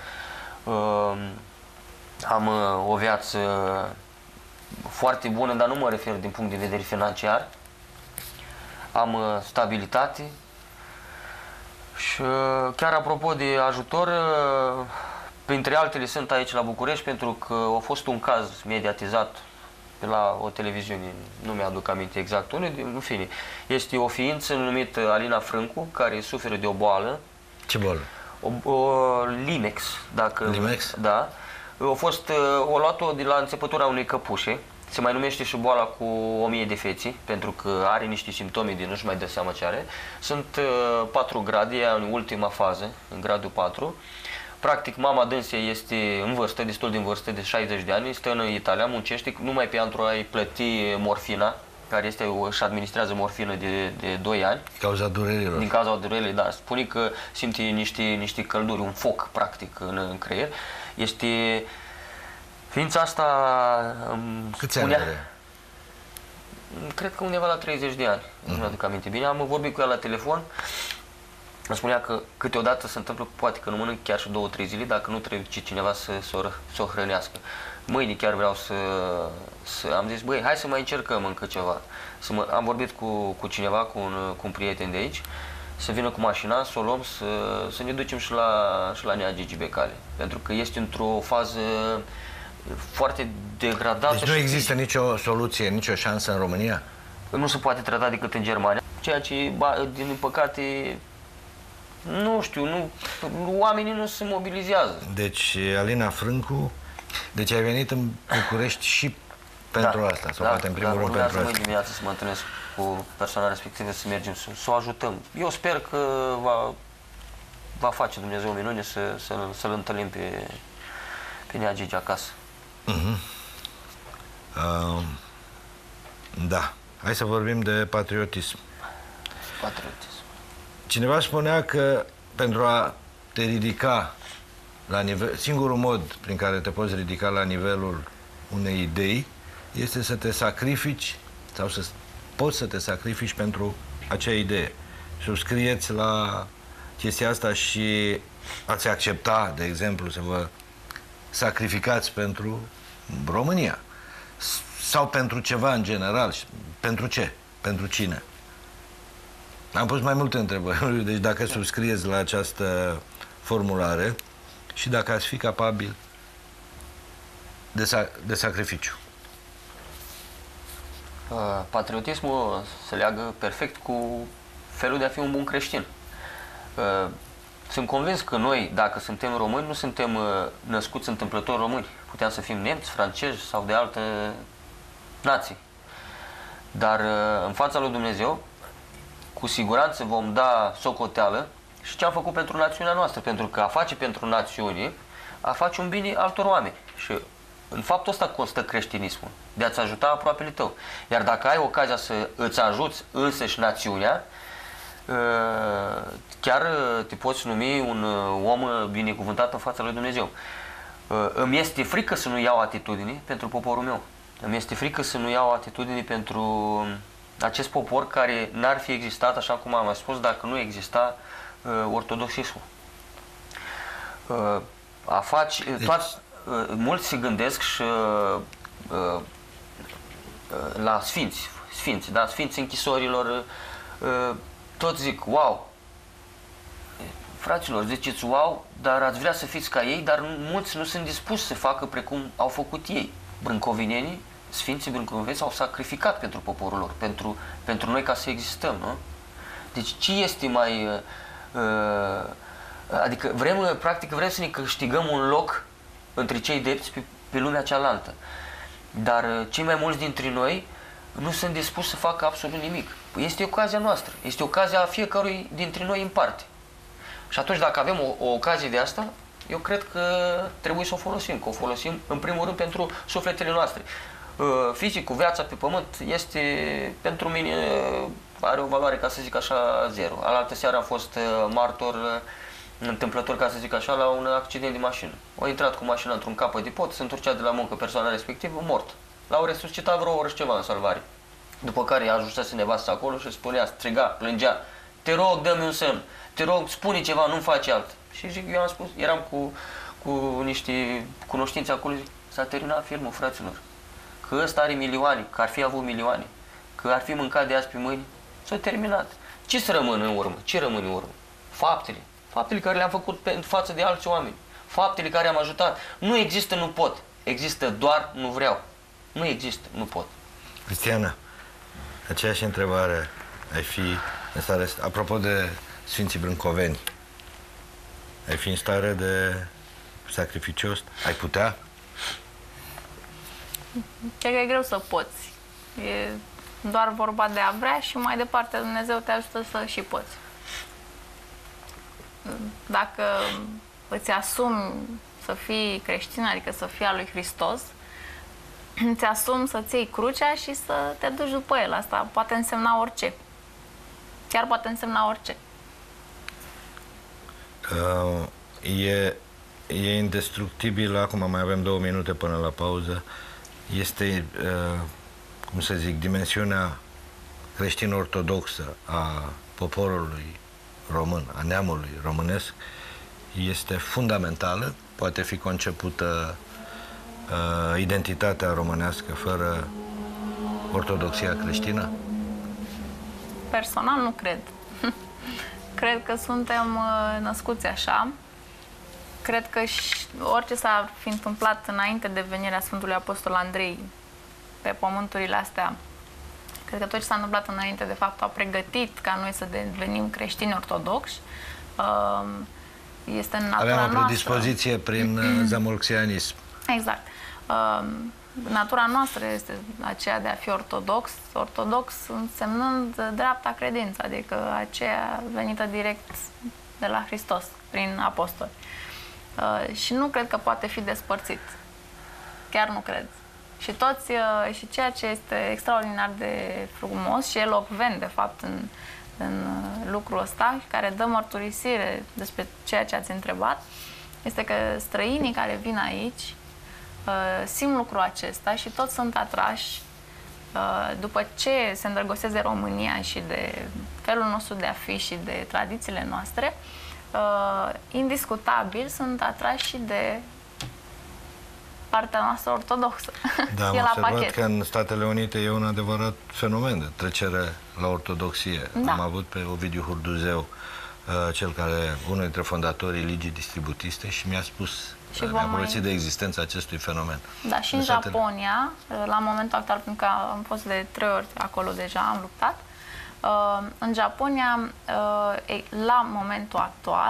am o viață foarte bună, dar nu mă refer din punct de vedere financiar. Am stabilitate și chiar apropo de ajutor, printre altele sunt aici la București pentru că a fost un caz mediatizat pe la o televiziune, nu mi-aduc aminte exact unde, în fine. Este o ființă numită Alina Frâncu, care suferă de o boală. Ce boală? O, o Limex, dacă... Limex? Da. A fost, o luat-o de la înțepătura unei căpușe. Se mai numește și boala cu o mie de feții, pentru că are niște simptome de nu-și mai dă seama ce are. Sunt uh, patru grade, ea în ultima fază, în gradul patru. Practic, mama dânsei este în vârstă, destul de în vârstă, de șaizeci de ani, stă în Italia, muncește numai pentru a-i plăti morfina, care este, își administrează morfină de, de doi ani. Din cauza durerilor. Din cauza durerilor, da. Spune că simte niște, niște călduri, un foc, practic, în, în creier. Este... Ființa asta îmi Câți spunea... ani are? Cred că undeva la treizeci de ani, mm-hmm. nu mi-aduc aminte bine. Am vorbit cu ea la telefon, îmi spunea că câteodată se întâmplă, poate că nu mănânc chiar și două, trei zile, dacă nu trebuie cineva să, să, o, să o hrănească. Mâine chiar vreau să, să... Am zis, băi, hai să mai încercăm încă ceva. Să mă, am vorbit cu, cu cineva, cu un, cu un prieten de aici, să vină cu mașina, să o luăm, să, să ne ducem și la, și la Nea Gigi Becali. Pentru că este într-o fază foarte degradată. Deci nu există nicio soluție, nicio șansă în România? Nu se poate trata decât în Germania. Ceea ce, din păcate, nu știu, nu, oamenii nu se mobilizează. Deci, Alina Frâncu, deci ai venit în București și pentru da, asta, sau da, poate în primul da, rând pentru asta. Mâine dimineață să mă întâlnesc cu persoana respectivă, să mergem, să, să o ajutăm. Eu sper că va, va face Dumnezeu minune să, să, să-l întâlnim pe, pe Nea Gigi acasă. Uh-huh. uh, da. Hai să vorbim de patriotism. Patriotism. Cineva spunea că pentru a te ridica la nivel, singurul mod prin care te poți ridica la nivelul unei idei este să te sacrifici sau să poți să te sacrifici pentru acea idee. Subscrieți la chestia asta și ați accepta, de exemplu, să vă sacrificați pentru România sau pentru ceva în general. Pentru ce? Pentru cine? Am pus mai multe întrebări, deci dacă subscrieți la această formulare și dacă ați fi capabil de, sa de sacrificiu. Patriotismul se leagă perfect cu felul de a fi un bun creștin. sunt convins că noi, dacă suntem români, nu suntem uh, născuți întâmplător români. Puteam să fim nemți, francezi sau de alte nații. Dar uh, în fața lui Dumnezeu, cu siguranță vom da socoteală și ce am făcut pentru națiunea noastră. Pentru că a face pentru națiune, a face un bine altor oameni. Și în faptul ăsta constă creștinismul, de a-ți ajuta aproapele tău. Iar dacă ai ocazia să îți ajuți însăși națiunea, chiar te poți numi un om binecuvântat în fața lui Dumnezeu. Îmi este frică să nu iau atitudine pentru poporul meu. Îmi este frică să nu iau atitudine pentru acest popor care n-ar fi existat, așa cum am mai spus, dacă nu exista ortodoxismul. A face, deci... toți, mulți se gândesc și la sfinți, sfinți, da? Sfinți închisorilor, toți zic, wow, fraților, ziceți wow, dar ați vrea să fiți ca ei, dar mulți nu sunt dispuși să facă precum au făcut ei. Brâncovinenii, sfinții brâncovineni s-au sacrificat pentru poporul lor, pentru, pentru noi ca să existăm, nu? Deci ce este mai... Uh, adică vrem, practic vrem să ne câștigăm un loc între cei drepți pe, pe lumea cealaltă. Dar cei mai mulți dintre noi nu sunt dispuși să facă absolut nimic. Este ocazia noastră, este ocazia fiecărui dintre noi în parte. Și atunci dacă avem o, o ocazie de asta, eu cred că trebuie să o folosim, că o folosim în primul rând pentru sufletele noastre. Fizicul, viața pe pământ este pentru mine, are o valoare, ca să zic așa, zero. Alaltă seară am fost martor întâmplător, ca să zic așa, la un accident de mașină. A intrat cu mașina într-un capăt de pod, se întorcea de la muncă persoana respectivă, mort. L-au resuscitat vreo oră și ceva în salvare. După care i-a ajunsese nevastă acolo și spunea, striga, plângea, te rog, dă-mi un semn, te rog, spune ceva, nu-mi face alt. Și zic, eu am spus, eram cu, cu niște cunoștințe acolo, zic, s-a terminat filmul, fraților. Că ăsta are milioane, că ar fi avut milioane, că ar fi mâncat de azi pe mâini, s-a terminat. Ce să rămână în urmă? Ce rămâne în urmă? Faptele. Faptele care le-am făcut în față de alți oameni. Faptele care am ajutat. Nu există, nu pot. Există doar, nu vreau. Nu există, nu pot. Cristiana, aceeași întrebare ai fi în stare, apropo de Sfinții Brâncoveni, ai fi în stare de sacrificiu ăsta? Ai putea? Cred că e greu să poți. E doar vorba de a vrea și mai departe Dumnezeu te ajută să și poți. Dacă îți asumi să fii creștin, adică să fii al lui Hristos, îți asumi să-ți iei crucea și să te duci după el. Asta poate însemna orice. Chiar poate însemna orice. Uh, e, e indestructibil, acum mai avem două minute până la pauză, este, uh, cum să zic, dimensiunea creștin-ortodoxă a poporului român, a neamului românesc, este fundamentală, poate fi concepută uh, identitatea românească fără ortodoxia creștină? Personal nu cred. Cred că suntem uh, născuți așa. Cred că și orice s-ar fi întâmplat înainte de venirea Sfântului Apostol Andrei pe pământurile astea, cred că tot ce s-a întâmplat înainte, de fapt, a pregătit ca noi să devenim creștini ortodoxi. Uh, este în natura noastră. Avem o predispoziție noastră. prin zamolxianism. Exact. Uh, natura noastră este aceea de a fi ortodox, ortodox însemnând dreapta credință, adică aceea venită direct de la Hristos, prin apostoli. Uh, și nu cred că poate fi despărțit. Chiar nu cred. Și toți, uh, și ceea ce este extraordinar de frumos și elocvent, de fapt, în, în lucrul ăsta, care dă mărturisire despre ceea ce ați întrebat, este că străinii care vin aici simt lucrul acesta și toți sunt atrași după ce se îndrăgostesc de România și de felul nostru de a fi și de tradițiile noastre, indiscutabil sunt atrași și de partea noastră ortodoxă. Da, am observat că în Statele Unite e un adevărat fenomen de trecere la ortodoxie. Da. Am avut pe Ovidiu Hurduzeu, cel care, unul dintre fondatorii Ligii Distributiste, și mi-a spus, mi-a povestit de existența acestui fenomen. Da, și în, în Japonia, la momentul actual, pentru că am fost de trei ori acolo deja, am luptat, în Japonia, la momentul actual,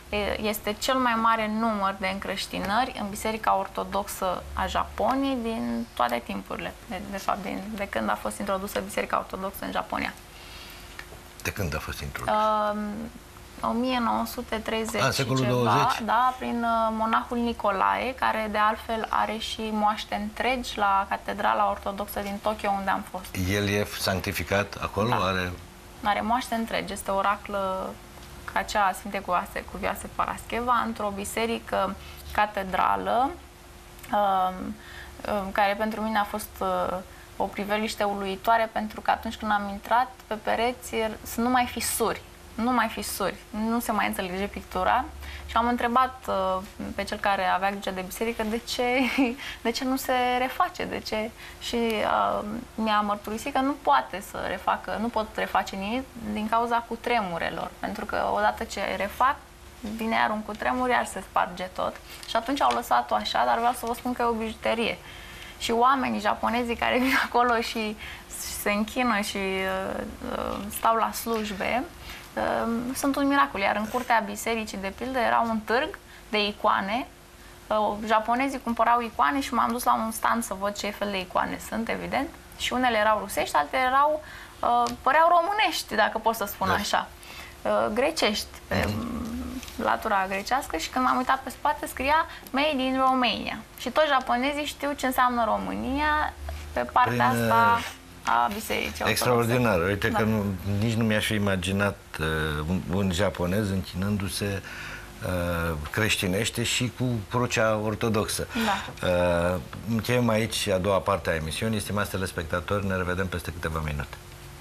este cel mai mare număr de încreștinări în Biserica Ortodoxă a Japoniei din toate timpurile, de, de fapt, din, de când a fost introdusă Biserica Ortodoxă în Japonia. De când a fost introdusă? Uh, o mie nouă sute treizeci a, secolul ceva, douăzeci? Da, prin uh, monahul Nicolae, care de altfel are și moaște întregi la Catedrala Ortodoxă din Tokyo, unde am fost. El e sanctificat acolo? Da. Are... Are moaște întregi, este oraclă ca cea a Sfintei Cuvioase, Cuvioase Parascheva, într-o biserică catedrală, uh, uh, care pentru mine a fost uh, o priveliște uluitoare, pentru că atunci când am intrat, pe pereți sunt numai fisuri, numai fisuri, nu se mai înțelege pictura și am întrebat uh, pe cel care avea grijă de biserică de ce, de ce nu se reface, de ce, și uh, mi-a mărturisit că nu poate să refacă, nu pot reface nimic din cauza cutremurelor, pentru că odată ce refac, vine iar un cutremur, iar se sparge tot și atunci au lăsat-o așa, dar vreau să vă spun că e o bijuterie. Și oamenii japonezii care vin acolo și se închină și uh, uh, stau la slujbe, uh, sunt un miracol. Iar în curtea bisericii, de pildă, era un târg de icoane. Uh, japonezii cumpărau icoane și m-am dus la un stand să văd ce fel de icoane sunt, evident. Și unele erau rusești, altele erau, uh, păreau românești, dacă pot să spun așa. Uh, grecești, pe latura grecească, și când m-am uitat pe spate scria Made in Romania. Și toți japonezii știu ce înseamnă România pe partea Prin, asta a bisericii. Extraordinar. Uite da. că nu, nici nu mi-aș fi imaginat uh, un, un japonez închinându-se uh, creștinește și cu crucea ortodoxă. Da. Uh, încheiem aici a doua parte a emisiunii. Stimați telespectatori, ne revedem peste câteva minute.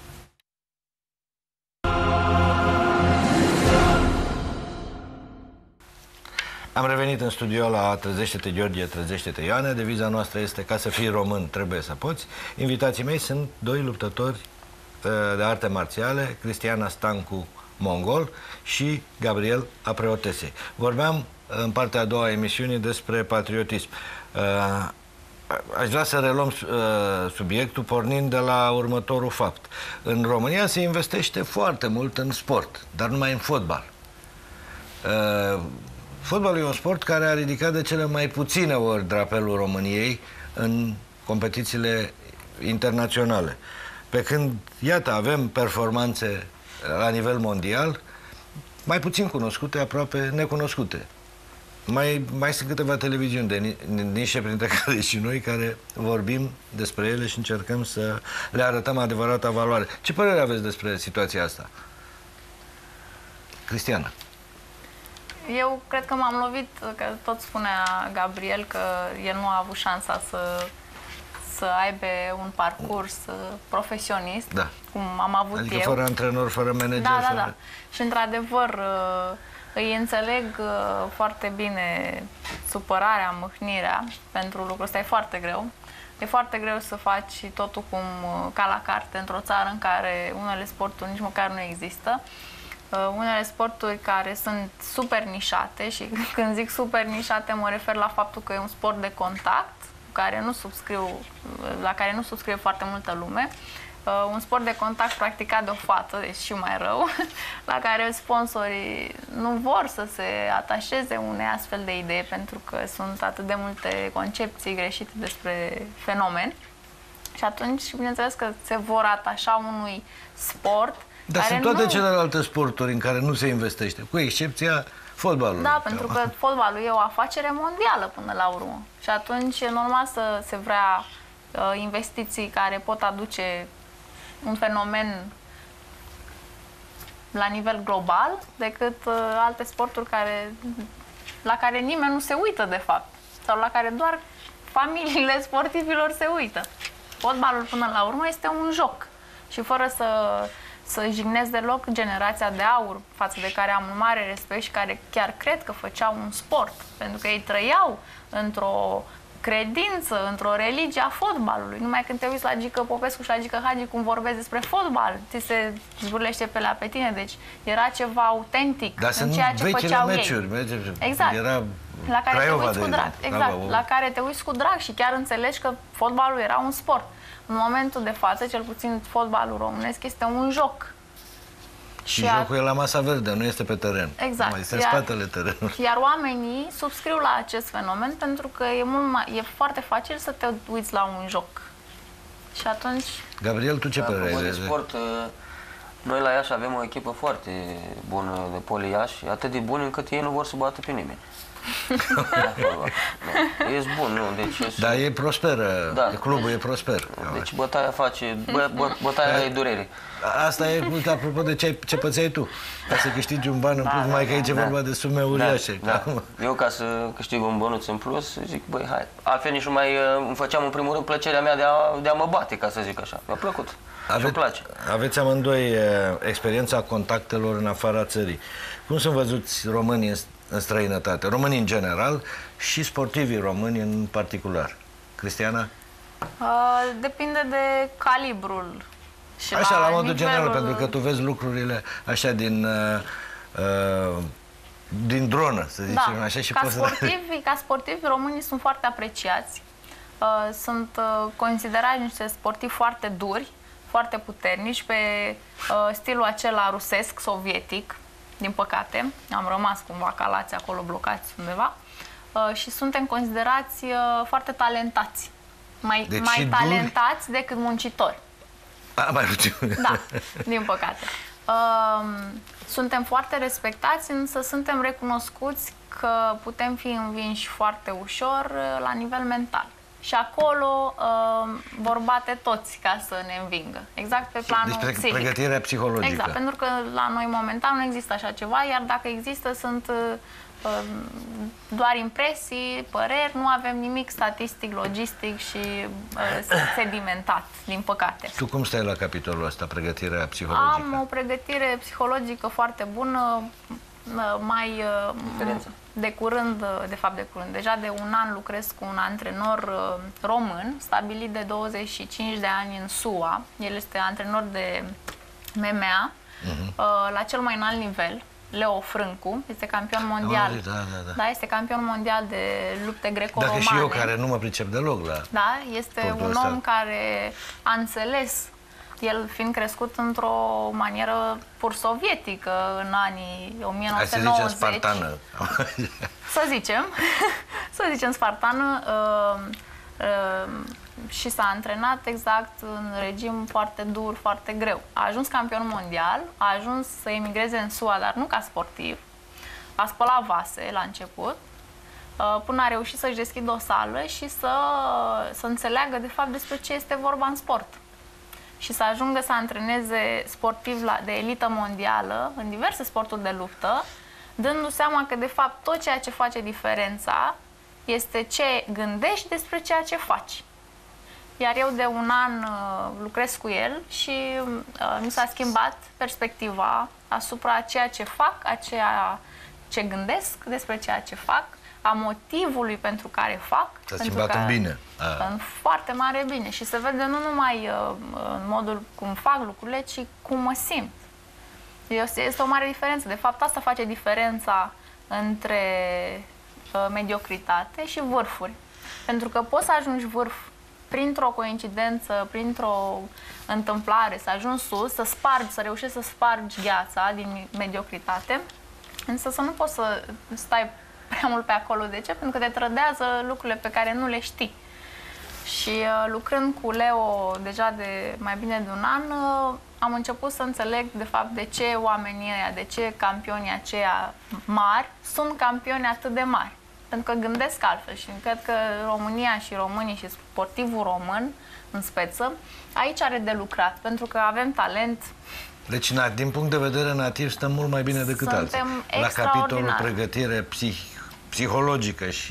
Am revenit în studio la Trezește-te Gheorghe, Trezește-te Ioane. Deviza noastră este: ca să fii român, trebuie să poți. Invitații mei sunt doi luptători de arte marțiale, Cristiana Stancu, mongol, și Gabriel Apreotese. Vorbeam în partea a doua a emisiunii despre patriotism. Aș vrea să reluăm subiectul pornind de la următorul fapt. În România se investește foarte mult în sport, dar numai în fotbal. Fotbalul e un sport care a ridicat de cele mai puține ori drapelul României în competițiile internaționale. Pe când, iată, avem performanțe la nivel mondial, mai puțin cunoscute, aproape necunoscute. Mai, mai sunt câteva televiziuni de nișe, printre care și noi, care vorbim despre ele și încercăm să le arătăm adevărata valoare. Ce părere aveți despre situația asta? Cristiana. Eu cred că m-am lovit, că tot spunea Gabriel că el nu a avut șansa să, să aibă un parcurs profesionist, da. cum am avut adică eu. Fără antrenor, fără manager. Da, da, fără... da. Și într-adevăr îi înțeleg foarte bine supărarea, mâhnirea pentru lucrul ăsta. E foarte greu. E foarte greu să faci totul cum ca la carte într-o țară în care unele sporturi nici măcar nu există. Uh, unele sporturi care sunt super nișate, și când zic super nișate mă refer la faptul că e un sport de contact care nu subscriu, la care nu subscrie foarte multă lume, uh, un sport de contact practicat de o fată, deci și mai rău, la care sponsorii nu vor să se atașeze unei astfel de idei, pentru că sunt atât de multe concepții greșite despre fenomen, și atunci bineînțeles că se vor atașa unui sport. Dar sunt toate nu... celelalte sporturi în care nu se investește, cu excepția fotbalului. Da, pentru că fotbalul e o afacere mondială până la urmă. Și atunci e normal să se vrea uh, investiții care pot aduce un fenomen la nivel global, decât uh, alte sporturi care, la care nimeni nu se uită, de fapt. Sau la care doar familiile sportivilor se uită. Fotbalul, până la urmă, este un joc. Și fără să... să jignesc deloc generația de aur, față de care am un mare respect și care chiar cred că făceau un sport, pentru că ei trăiau într-o credință, într-o religie a fotbalului. Numai când te uiți la Gică Popescu și la Gică Hagi cum vorbesc despre fotbal, ți se zvârlește pe la pe tine, deci era ceva autentic. Dar în ceea ce făceau meciuri, ei. Exact. Era la care Craiova, te uiți cu drag. Exact. Bravo. La care te uiți cu drag și chiar înțelegi că fotbalul era un sport. În momentul de față, cel puțin fotbalul românesc este un joc. Și Iar- jocul e la masa verde, nu este pe teren. Exact. Mai este în Iar- spatele terenului. Iar oamenii subscriu la acest fenomen pentru că e, mult mai, e foarte facil să te uiți la un joc. Și atunci... Gabriel, tu ce părere Apropo ai? de de- sport, uh, noi la Iași avem o echipă foarte bună de Poli Iași, atât de bună încât ei nu vor să bată pe nimeni. Ești bun, nu? Deci ești... Dar e prosperă, Da. clubul e prosper. Deci bătaia face, bă, bă, bătaia e durere. Asta e, uite, apropo de ce, ce pățeai tu. Ca să câștigi un ban în plus, mai că aici e vorba de sume uriașe. Da, da. Eu ca să câștig un bănuț în plus, zic, băi, hai. Altfel nici nu mai uh, îmi făceam în primul rând plăcerea mea de a, de a mă bate, ca să zic așa. Mi-a plăcut. Și îmi place. Aveți amândoi uh, experiența contactelor în afara țării. Cum sunt văzuți românii în, în străinătate? Românii în general și sportivii români în particular. Cristiana? Uh, depinde de calibrul. Și Așa, la modul nivelul- general, pentru că tu vezi lucrurile așa din, uh, uh, din dronă, să zicem Da, așa, și ca poți să... sportivi, ca sportivi, românii sunt foarte apreciați. Uh, sunt uh, considerați niște sportivi foarte duri, foarte puternici, pe uh, stilul acela rusesc, sovietic, din păcate. Am rămas cumva calați acolo, blocați undeva. Uh, și suntem considerați uh, foarte talentați. Mai, Deci și mai duri? talentați decât muncitori. A, mai puțin. Da, din păcate. Um, suntem foarte respectați, însă suntem recunoscuți că putem fi învinși foarte ușor uh, la nivel mental. Și acolo uh, vor bate toți ca să ne învingă. Exact pe planul Deci pre- psihic. pregătirea psihologică. Exact, pentru că la noi momentan nu există așa ceva, iar dacă există sunt uh, uh, doar impresii, păreri, nu avem nimic statistic, logistic și uh, sedimentat, din păcate. Tu cum stai la capitolul ăsta, pregătirea psihologică? Am o pregătire psihologică foarte bună, mai Diferență. de curând, de fapt de curând, deja de un an lucrez cu un antrenor român, stabilit de douăzeci și cinci de ani în S U A. El este antrenor de M M A, uh-huh. la cel mai înalt nivel, Leo Frâncu, este campion mondial. Da, da, da. Da, este campion mondial de lupte greco-romane. Dacă și eu, care nu mă pricep deloc la... Da, este sportul un ăsta. om care a înțeles, el fiind crescut într-o manieră pur sovietică în anii o mie nouă sute nouăzeci. Hai să zicem spartană. Să zicem, să zicem spartană, uh, uh, și s-a antrenat exact în regim foarte dur, foarte greu. A ajuns campion mondial, a ajuns să emigreze în S U A, dar nu ca sportiv. A spălat vase la început, uh, până a reușit să-și deschidă o sală și să, să înțeleagă de fapt despre ce este vorba în sport. Și să ajungă să antreneze sportivi la, de elită mondială în diverse sporturi de luptă, dându-se seama că de fapt tot ceea ce face diferența este ce gândești despre ceea ce faci. Iar eu de un an uh, lucrez cu el și uh, mi s-a schimbat perspectiva asupra ceea ce fac, a ceea ce gândesc despre ceea ce fac, a motivului pentru care fac. S-a pentru schimbat că- în bine. A. În foarte mare bine. Și se vede nu numai uh, în modul cum fac lucrurile, ci cum mă simt. Este, este o mare diferență. De fapt, asta face diferența între uh, mediocritate și vârfuri. Pentru că poți să ajungi vârf printr-o coincidență, printr-o întâmplare, să ajungi sus, să spargi, să reușești să spargi gheața din mediocritate, însă să nu poți să stai prea mult pe acolo. De ce? Pentru că te trădează lucrurile pe care nu le știi. Și uh, lucrând cu Leo deja de mai bine de un an, uh, am început să înțeleg de fapt de ce oamenii ăia, de ce campionii aceia mari sunt campioni atât de mari. Pentru că gândesc altfel și cred că România și românii și sportivul român în speță, aici are de lucrat, pentru că avem talent. Deci, na, din punct de vedere nativ, stăm mult mai bine decât Suntem alții. La capitolul extraordinari. pregătire psih, psihologică și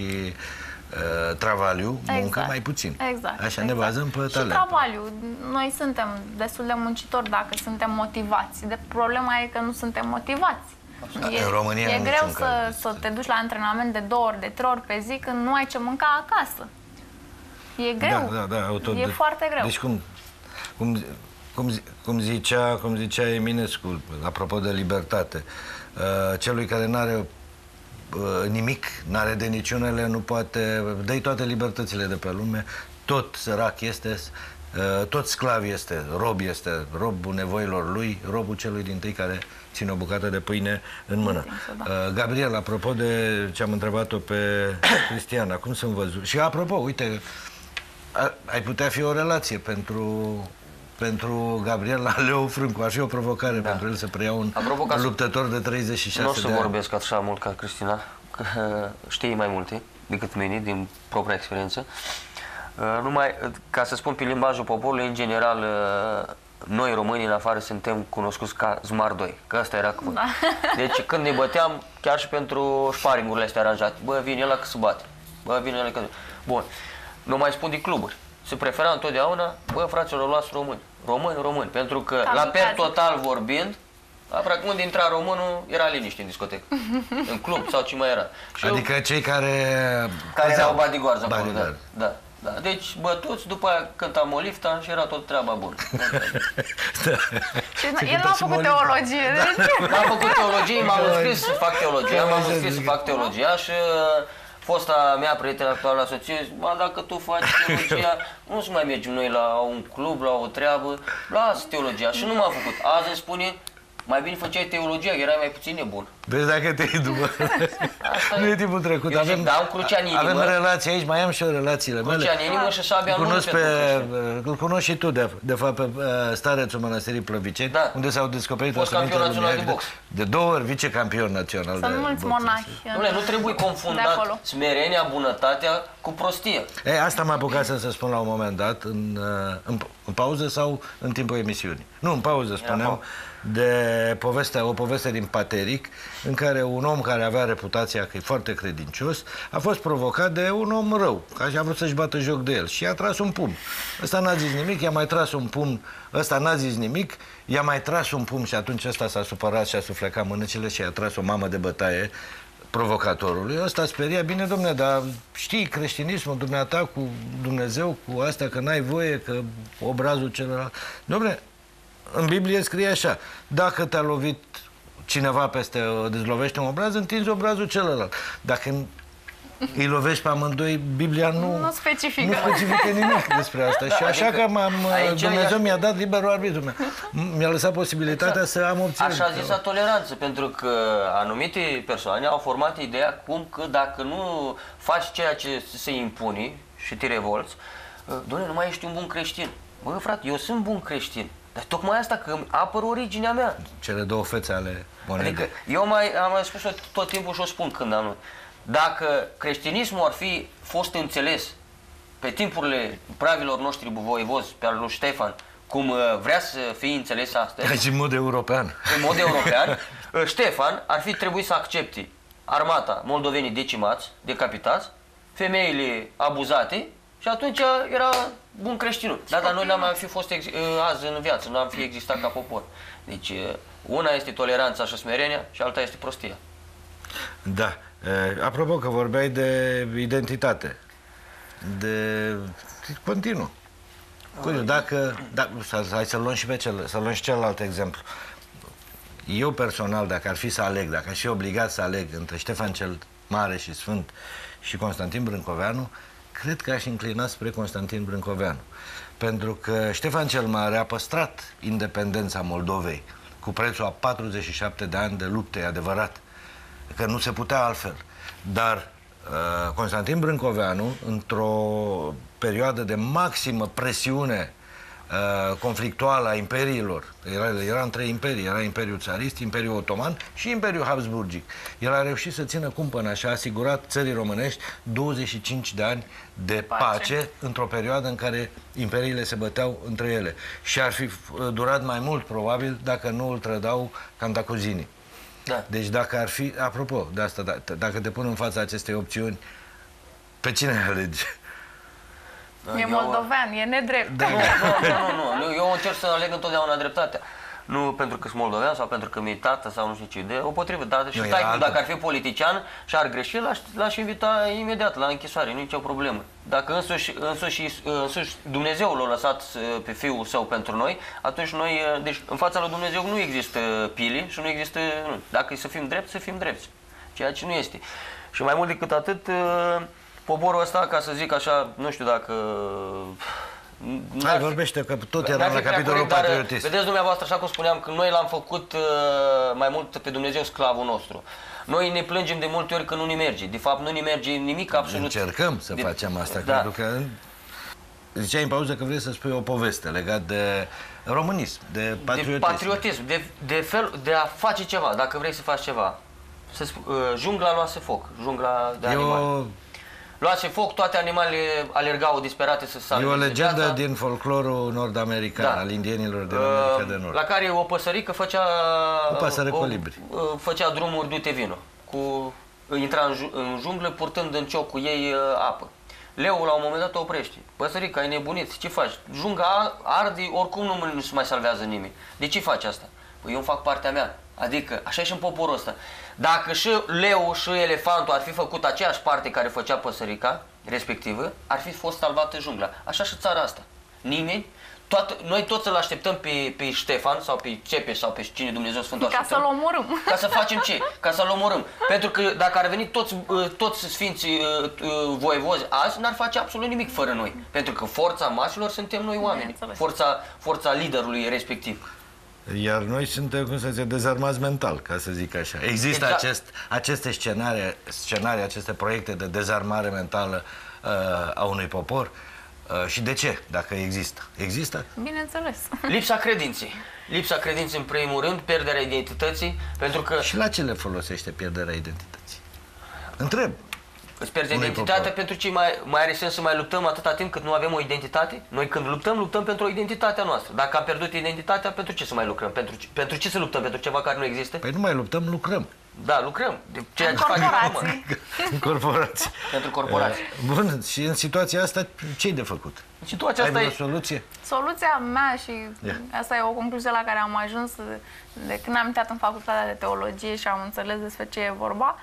uh, travaliu, muncă Exact. mai puțin. Exact. Așa exact. ne bazăm pe și talent. travaliu. Noi suntem destul de muncitori dacă suntem motivați. De problema e că nu suntem motivați. E, În România, e în greu niciun să, caz. să te duci la antrenament de două ori, de trei ori pe zi când nu ai ce mânca acasă. E greu. Da, da, da, auto, E foarte greu. Deci cum, cum, cum, zi- cum, zicea, cum zicea Eminescu, apropo de libertate, uh, celui care nu are uh, nimic, nu are de niciunele, nu poate, dă-i toate libertățile de pe lume, tot sărac este Tot sclav este, rob este, robul nevoilor lui, robul celui dintâi care ține o bucată de pâine în mână. Gabriel, apropo de ce am întrebat-o pe Cristiana, cum sunt văzut? Și apropo, uite, ai putea fi o relație pentru, pentru Gabriel la Leo Frâncu. Ar fi o provocare da. pentru el să preia un apropo, luptător de treizeci și șase de ani. Nu o să vorbesc așa mult ca Cristina, că știi mai multe decât mine, din propria experiență. Numai, ca să spun pe limbajul poporului, în general, noi românii în afară suntem cunoscuți ca zmardoi, că ăsta era cuvânt. Da. Deci când ne băteam, chiar și pentru sparingurile astea aranjate, bă, vine ăla că se bate, bă, vine ăla că... Bun, nu mai spun de cluburi. Se prefera întotdeauna, bă, fraților, luați români, români, români, pentru că Cam la per total vorbind, aproape unde intra românul, era liniște în discotecă, în club sau ce mai era. Și adică eu, cei care... Care erau bodyguards acolo, da. da. Da, deci bătuți, după aia cântam o lifta și era tot treaba bună. Da. Și el n-a făcut teologie. Da. N-am făcut teologie, m-am înscris să fac teologia, m-am înscris să fac teologia și fosta mea prietenă actuală la soție, mă, dacă tu faci teologia, nu să mai mergem noi la un club, la o treabă, lasă teologia. Și nu m-am făcut. Azi îmi spune, mai bine făceai teologia, erai mai puțin nebun. Vezi dacă te iei după... Nu e timpul trecut. Eu avem, zic, da, crucea în inimă. Avem relații aici, mai am și eu relațiile mele. Crucea în inimă și sabia în mână. Îl cunosc și tu, de, de fapt, pe starețul Mănăstirii Plăviceni, da. unde s-au descoperit campion național de box. De două ori vicecampion național de box. Sunt mulți monahi. Nu trebuie confundat smerenia, bunătatea cu prostie. E, asta m-a apucat să spun la un moment dat, în, în, în pauză sau în timpul emisiunii. Nu, în pauză spuneam de povestea, o poveste din Pateric, în care un om care avea reputația că e foarte credincios a fost provocat de un om rău, care a vrut să-și bată joc de el și i-a tras un pumn. Ăsta n-a zis nimic, i-a mai tras un pumn, ăsta n-a zis nimic, i-a mai tras un pumn și atunci ăsta s-a supărat și a suflecat mânăcile și i-a tras o mamă de bătaie provocatorului. Ăsta speria, bine, domne, dar știi creștinismul, dumneata cu Dumnezeu, cu astea, că n-ai voie, că obrazul celălalt. Domne, în Biblie scrie așa, dacă te-a lovit cineva peste, dezlovește un obraz, întinzi obrazul celălalt. Dacă îi lovești pe amândoi, Biblia nu, nu specifică. nu specifică nimic despre asta. Da, și așa adică că m-am, Dumnezeu mi-a dat liberul arbitru. Mi-a lăsat posibilitatea exact. să am opțiuni. Așa zisa toleranță, pentru că anumite persoane au format ideea cum că dacă nu faci ceea ce se impune și te revolți, doamne, nu mai ești un bun creștin. Bă, frate, eu sunt bun creștin. Dar tocmai asta, că apăr originea mea. Cele două fețe ale monedei. Adică eu mai, am mai spus tot timpul și o spun când am... Dacă creștinismul ar fi fost înțeles pe timpurile pravilor noștri voievozi, pe al lui Ștefan, cum vrea să fie înțeles astăzi... Deci în mod european. În mod european, Ștefan ar fi trebuit să accepte armata moldovenii decimați, decapitați, femeile abuzate, și atunci era bun creștinul. Dar, dar noi n-am mai fi fost azi în viață, nu am fi existat ca popor. Deci, una este toleranța și smerenia și alta este prostia. Da. Apropo că vorbeai de identitate, de... Continuu. Curiu, dacă... Da, hai să luăm și pe cel, să luăm și celălalt exemplu. Eu personal, dacă ar fi să aleg, dacă aș fi obligat să aleg între Ștefan cel Mare și Sfânt și Constantin Brâncoveanu, cred că aș inclina spre Constantin Brâncoveanu. Pentru că Ștefan cel Mare a păstrat independența Moldovei cu prețul a patruzeci și șapte de ani de lupte, e adevărat, că nu se putea altfel. Dar uh, Constantin Brâncoveanu, într-o perioadă de maximă presiune uh, conflictuală a imperiilor, era, era între imperii, era Imperiul Țarist, Imperiul Otoman și Imperiul Habsburgic. El a reușit să țină cumpăna și a asigurat țării românești douăzeci și cinci de ani de pace, pace într-o perioadă în care imperiile se băteau între ele. Și ar fi durat mai mult, probabil, dacă nu îl trădau Cantacuzini. Da. Deci dacă ar fi, apropo de asta, dacă te pun în fața acestei opțiuni, pe cine alegi? E eu... moldovean, e nedrept. Da. Nu, nu, nu, nu, eu încerc să aleg întotdeauna dreptatea. Nu pentru că sunt moldovean sau pentru că mi-e tată sau nu știu ce idee, o potrivă. Dar și stai, dacă ar fi politician și ar greși, l-aș invita imediat la închisoare, nu e nicio problemă. Dacă însuși, însuși, însuși Dumnezeu l-a lăsat pe Fiul Său pentru noi, atunci noi, deci în fața lui Dumnezeu nu există pili și nu există, nu. Dacă e să fim drepți, să fim drepți, ceea ce nu este. Și mai mult decât atât, poporul ăsta, ca să zic așa, nu știu dacă Hai, vorbește, că tot eram la capitolul patriotism. Vedeți dumneavoastră, așa cum spuneam, că noi l-am făcut uh, mai mult pe Dumnezeu sclavul nostru. Noi ne plângem de multe ori că nu ne merge. De fapt, nu ne merge nimic absolut. Încercăm să de... facem asta, da. pentru că ziceai în pauză că vrei să spui o poveste legat de românism, de patriotism. De patriotism, de, de, fel, de a face ceva, dacă vrei să faci ceva. Să sp- uh, jungla luase foc, jungla de animale. Eu... Luase foc, toate animalele alergau disperate să salve. E o legendă viața. din folclorul nord-american, da. al indienilor din America de Nord. La care o păsărică făcea... O pasăre colibri. Făcea drumuri du-te vino. Cu, intra în, ju, în junglă purtând în cioc cu ei apă. Leul la un moment dat o oprește. Păsărica, ai nebunit, ce faci? Jungla arde, oricum nu, nu se mai salvează nimeni. De ce faci asta? Păi eu îmi fac partea mea. Adică, așa e și în poporul ăsta. Dacă și leul și elefantul ar fi făcut aceeași parte care făcea păsărica respectivă, ar fi fost salvată jungla. Așa și țara asta. Nimeni, toată, noi toți îl așteptăm pe, pe Ștefan sau pe Țepeș sau pe cine Dumnezeu Sfântul Ca așteptăm. să-l omorâm. Ca să facem ce? Ca să-l omorâm. Pentru că dacă ar veni toți, toți sfinții voievozi azi, n-ar face absolut nimic fără noi. Pentru că forța masilor suntem noi oameni. Forța, forța liderului respectiv. Iar noi suntem, cum să zice, dezarmați mental, ca să zic așa. Există exact. acest, aceste scenarii, scenarii, aceste proiecte de dezarmare mentală uh, a unui popor? Uh, și de ce, dacă există? Există? Bineînțeles. Lipsa credinței. Lipsa credinței, în primul rând, pierderea identității, pentru că... Și la ce le folosește pierderea identității? Întreb. Îți pierzi identitatea, pentru ce mai, mai are sens să mai luptăm atâta timp cât nu avem o identitate? Noi când luptăm, luptăm pentru o identitatea noastră. Dacă am pierdut identitatea, pentru ce să mai lucrăm? Pentru ce, pentru ce să luptăm? Pentru ceva care nu există? Păi nu mai luptăm, lucrăm. Da, lucrăm. De ceea În ce facem acum. corporații. În corporații. Pentru corporații. Bun, și în situația asta, ce-i de făcut? În situația Ai asta vreo e... soluție? Soluția mea, și Yeah. asta e o concluzie la care am ajuns de când am intrat în facultatea de teologie și am înțeles despre ce e vorba,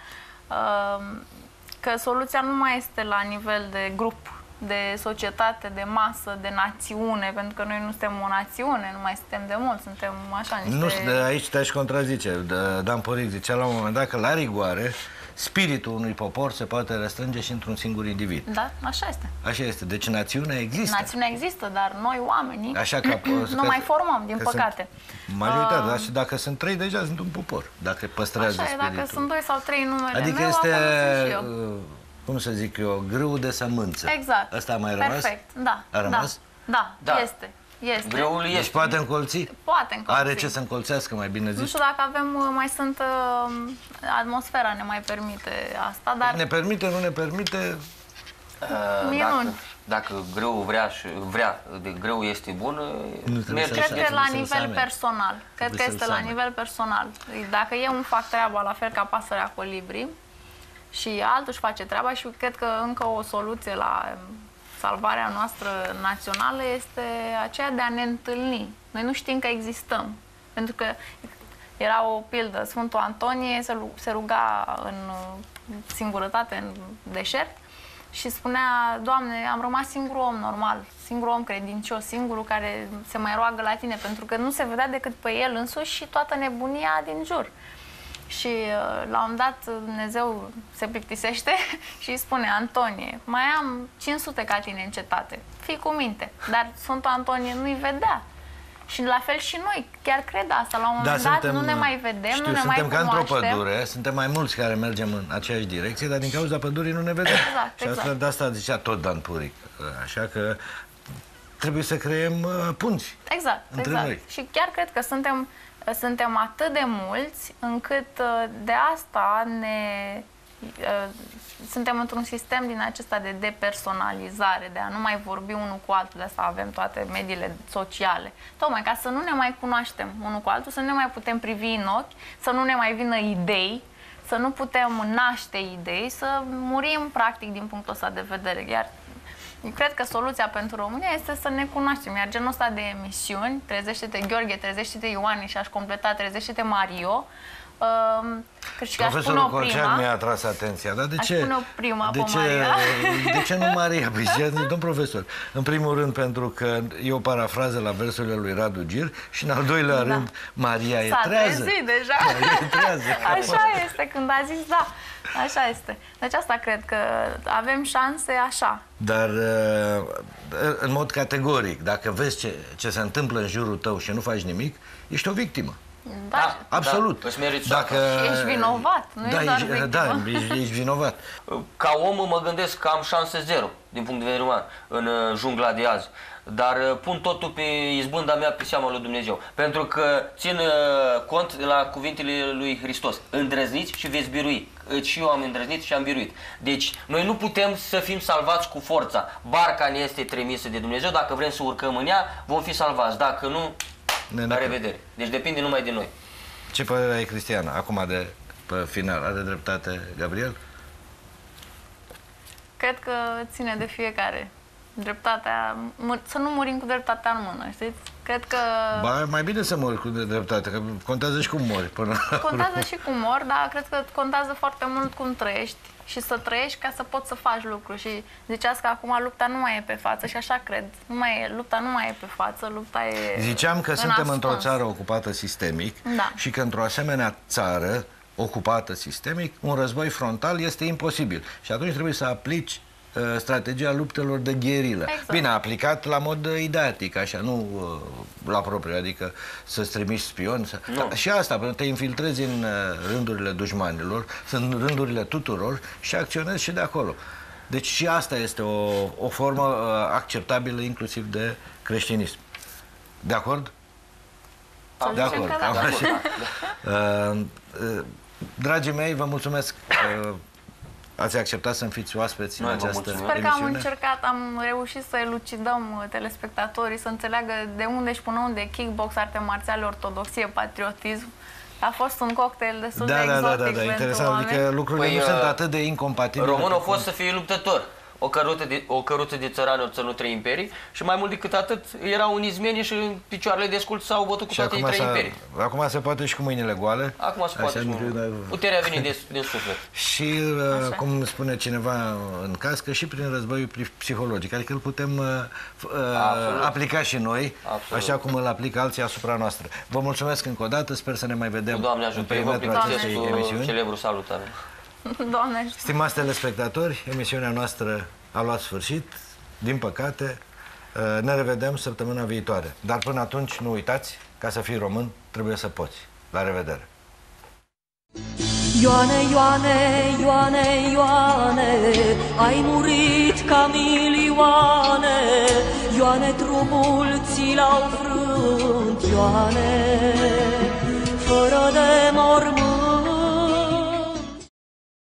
că soluția nu mai este la nivel de grup, de societate, de masă, de națiune, pentru că noi nu suntem o națiune, nu mai suntem de mult, suntem așa niște... Nu, de aici te-aș contrazice. Dan Poric zicea la un moment dat că, la rigoare, spiritul unui popor se poate restrânge și într-un singur individ. Da, așa este. Așa este. Deci națiunea există. Națiunea există, dar noi, oamenii, Așa că, nu că, mai formăm, din că păcate. Majoritatea, Uh, dar și dacă sunt trei, deja sunt un popor. Dacă păstrează Așa e, spiritul. dacă sunt doi sau trei numele Adică meu, este, acolo sunt și eu. uh, cum să zic eu, grâu de sămânță. Exact. Ăsta a mai rămas? Perfect, da. A rămas? Da, da, Da. este. Este. Greul Deci este. poate încolți? Poate încolți. Are ce să încolțească, mai bine Nu zis? știu dacă avem, mai sunt, uh, atmosfera ne mai permite asta, dar Ne permite, nu ne permite? Uh, Mie dacă, nu. dacă greul vrea și vrea, de greu este bun, Nu trebuie merge. să cred Așa, că e la trebuie să-l nivel seamene. personal. Cred Trebuie că să-l este la seamene. nivel personal. Dacă eu îmi fac treaba la fel ca pasărea colibri și altul își face treaba, și cred că încă o soluție la salvarea noastră națională este aceea de a ne întâlni. Noi nu știm că existăm. Pentru că era o pildă, Sfântul Antonie se, se ruga în singurătate, în deșert, și spunea: Doamne, am rămas singurul om normal, singurul om credincios, singurul care se mai roagă la tine, pentru că nu se vedea decât pe el însuși și toată nebunia din jur. Și la un moment dat Dumnezeu se plictisește și îi spune: Antonie, mai am cinci sute ca tine în cetate, fii cu minte. Dar Sfântul Antonie nu-i vedea. Și la fel și noi, chiar cred asta, la un moment Da, dat suntem, nu ne mai vedem, știu, nu ne mai suntem ca într-o cunoaștem. pădure, suntem mai mulți care mergem în aceeași direcție, dar din cauza pădurii nu ne vedem. Exact, Și asta, exact. de asta zicea tot Dan Puric. Așa că trebuie să creăm uh, punți. Exact, între exact. noi. Și chiar cred că suntem, suntem atât de mulți încât uh, de asta ne... Uh, suntem într-un sistem din acesta de depersonalizare, de a nu mai vorbi unul cu altul, de asta avem toate mediile sociale. Tocmai ca să nu ne mai cunoaștem unul cu altul, să nu ne mai putem privi în ochi, să nu ne mai vină idei, să nu putem naște idei, să murim practic din punctul ăsta de vedere. Iar cred că soluția pentru România este să ne cunoaștem. Iar genul ăsta de emisiuni, Trezește-te Gheorghe, Trezește-te Ioane, și aș completa Trezește-te Mario, Um, că și aș Profesorul pune-o Colcean prima. mi-a atras atenția, dar de Aș ce? pune-o prima de pe ce, Maria. de ce nu Maria? Păi, zice, domn profesor, în primul rând pentru că e o parafrază la versurile lui Radu Gir și în al doilea Da. rând Maria e S-a trează. trezit deja. Maria e trează. Așa este, când a zis da. Așa este. Deci asta cred că avem șanse așa. Dar uh, în mod categoric, dacă vezi ce, ce se întâmplă în jurul tău și nu faci nimic, ești o victimă. Da. Absolut. Da, îți meriți Dacă... Și ești vinovat, nu da, e doar ești, victimă. da, ești, ești vinovat. Ca om mă gândesc că am șanse zero din punct de vedere uman în uh, jungla de azi. Dar uh, pun totul pe izbânda mea pe seama lui Dumnezeu. Pentru că țin uh, cont la cuvintele lui Hristos. Îndrăzniți și veți birui. Și eu am îndrăznit și am biruit. Deci noi nu putem să fim salvați cu forța. Barca ne este trimisă de Dumnezeu. Dacă vrem să urcăm în ea, vom fi salvați. Dacă nu, Ne la revedere. Deci depinde numai de noi. Ce părere ai, Cristiana? Acum de pe final, are dreptate Gabriel? Cred că ține de fiecare. Dreptatea, să nu murim cu dreptatea în mână, știți? Cred că Ba, mai bine să mori cu dreptate, că contează și cum mori până la contează și cum mor, dar cred că contează foarte mult cum trăiești și să trăiești ca să poți să faci lucruri. Și ziceați că acum lupta nu mai e pe față și așa cred. Nu mai e, lupta nu mai e pe față, lupta e Ziceam că în suntem ascuns. într-o țară ocupată sistemic Da. și că într-o asemenea țară ocupată sistemic, un război frontal este imposibil. Și atunci trebuie să aplici uh, strategia luptelor de gherilă. Exact. Bine, aplicat la mod uh, ideatic, așa, nu uh, la propriu, adică să-ți trimiși spioni. Să... Da, și asta, pentru că te infiltrezi în uh, rândurile dușmanilor, sunt rândurile tuturor și acționezi și de acolo. Deci și asta este o, o formă uh, acceptabilă inclusiv de creștinism. De acord? Să De zicem acord. că da. Am așa. Uh, uh, Dragii mei, vă mulțumesc că ați acceptat să-mi fiți oaspeți în Noi vă această mulțumim. Sper că am emisiune. încercat, am reușit să elucidăm telespectatorii, să înțeleagă de unde și până unde kickbox, arte marțiale, ortodoxie, patriotism. A fost un cocktail destul Da, de da, exotic da, da, da, pentru interesant, oameni. adică lucrurile Păi, nu uh, sunt atât de incompatibile. Românul a precum- fost să fie luptător. O căruță de, o căruță de țărani o ținut trei imperii și mai mult decât atât erau în izmeni și în picioarele de scult s-au bătut cu Și toate acum, trei s-a- imperii. acum se poate și cu mâinile goale. Acum se poate Așa, și încât- cu... Puterea vine din, din suflet. Și, uh, cum spune cineva în cască, și prin războiul psihologic. Adică îl putem uh, uh, aplica și noi, Absolut. așa cum îl aplică alții asupra noastră. Vă mulțumesc încă o dată, sper să ne mai vedem Doamne în ajută, eu vă perimetrul plictisesc acestei cu emisiuni. celebrul salutare. Doamne ajută. Stimați telespectatori, emisiunea noastră a luat sfârșit. Din păcate, ne revedem săptămâna viitoare. Dar până atunci, nu uitați, ca să fii român, trebuie să poți. La revedere! Ioane, Ioane, Ioane, Ioane, ai murit ca milioane, Ioane, trupul ți l-au frânt, Ioane.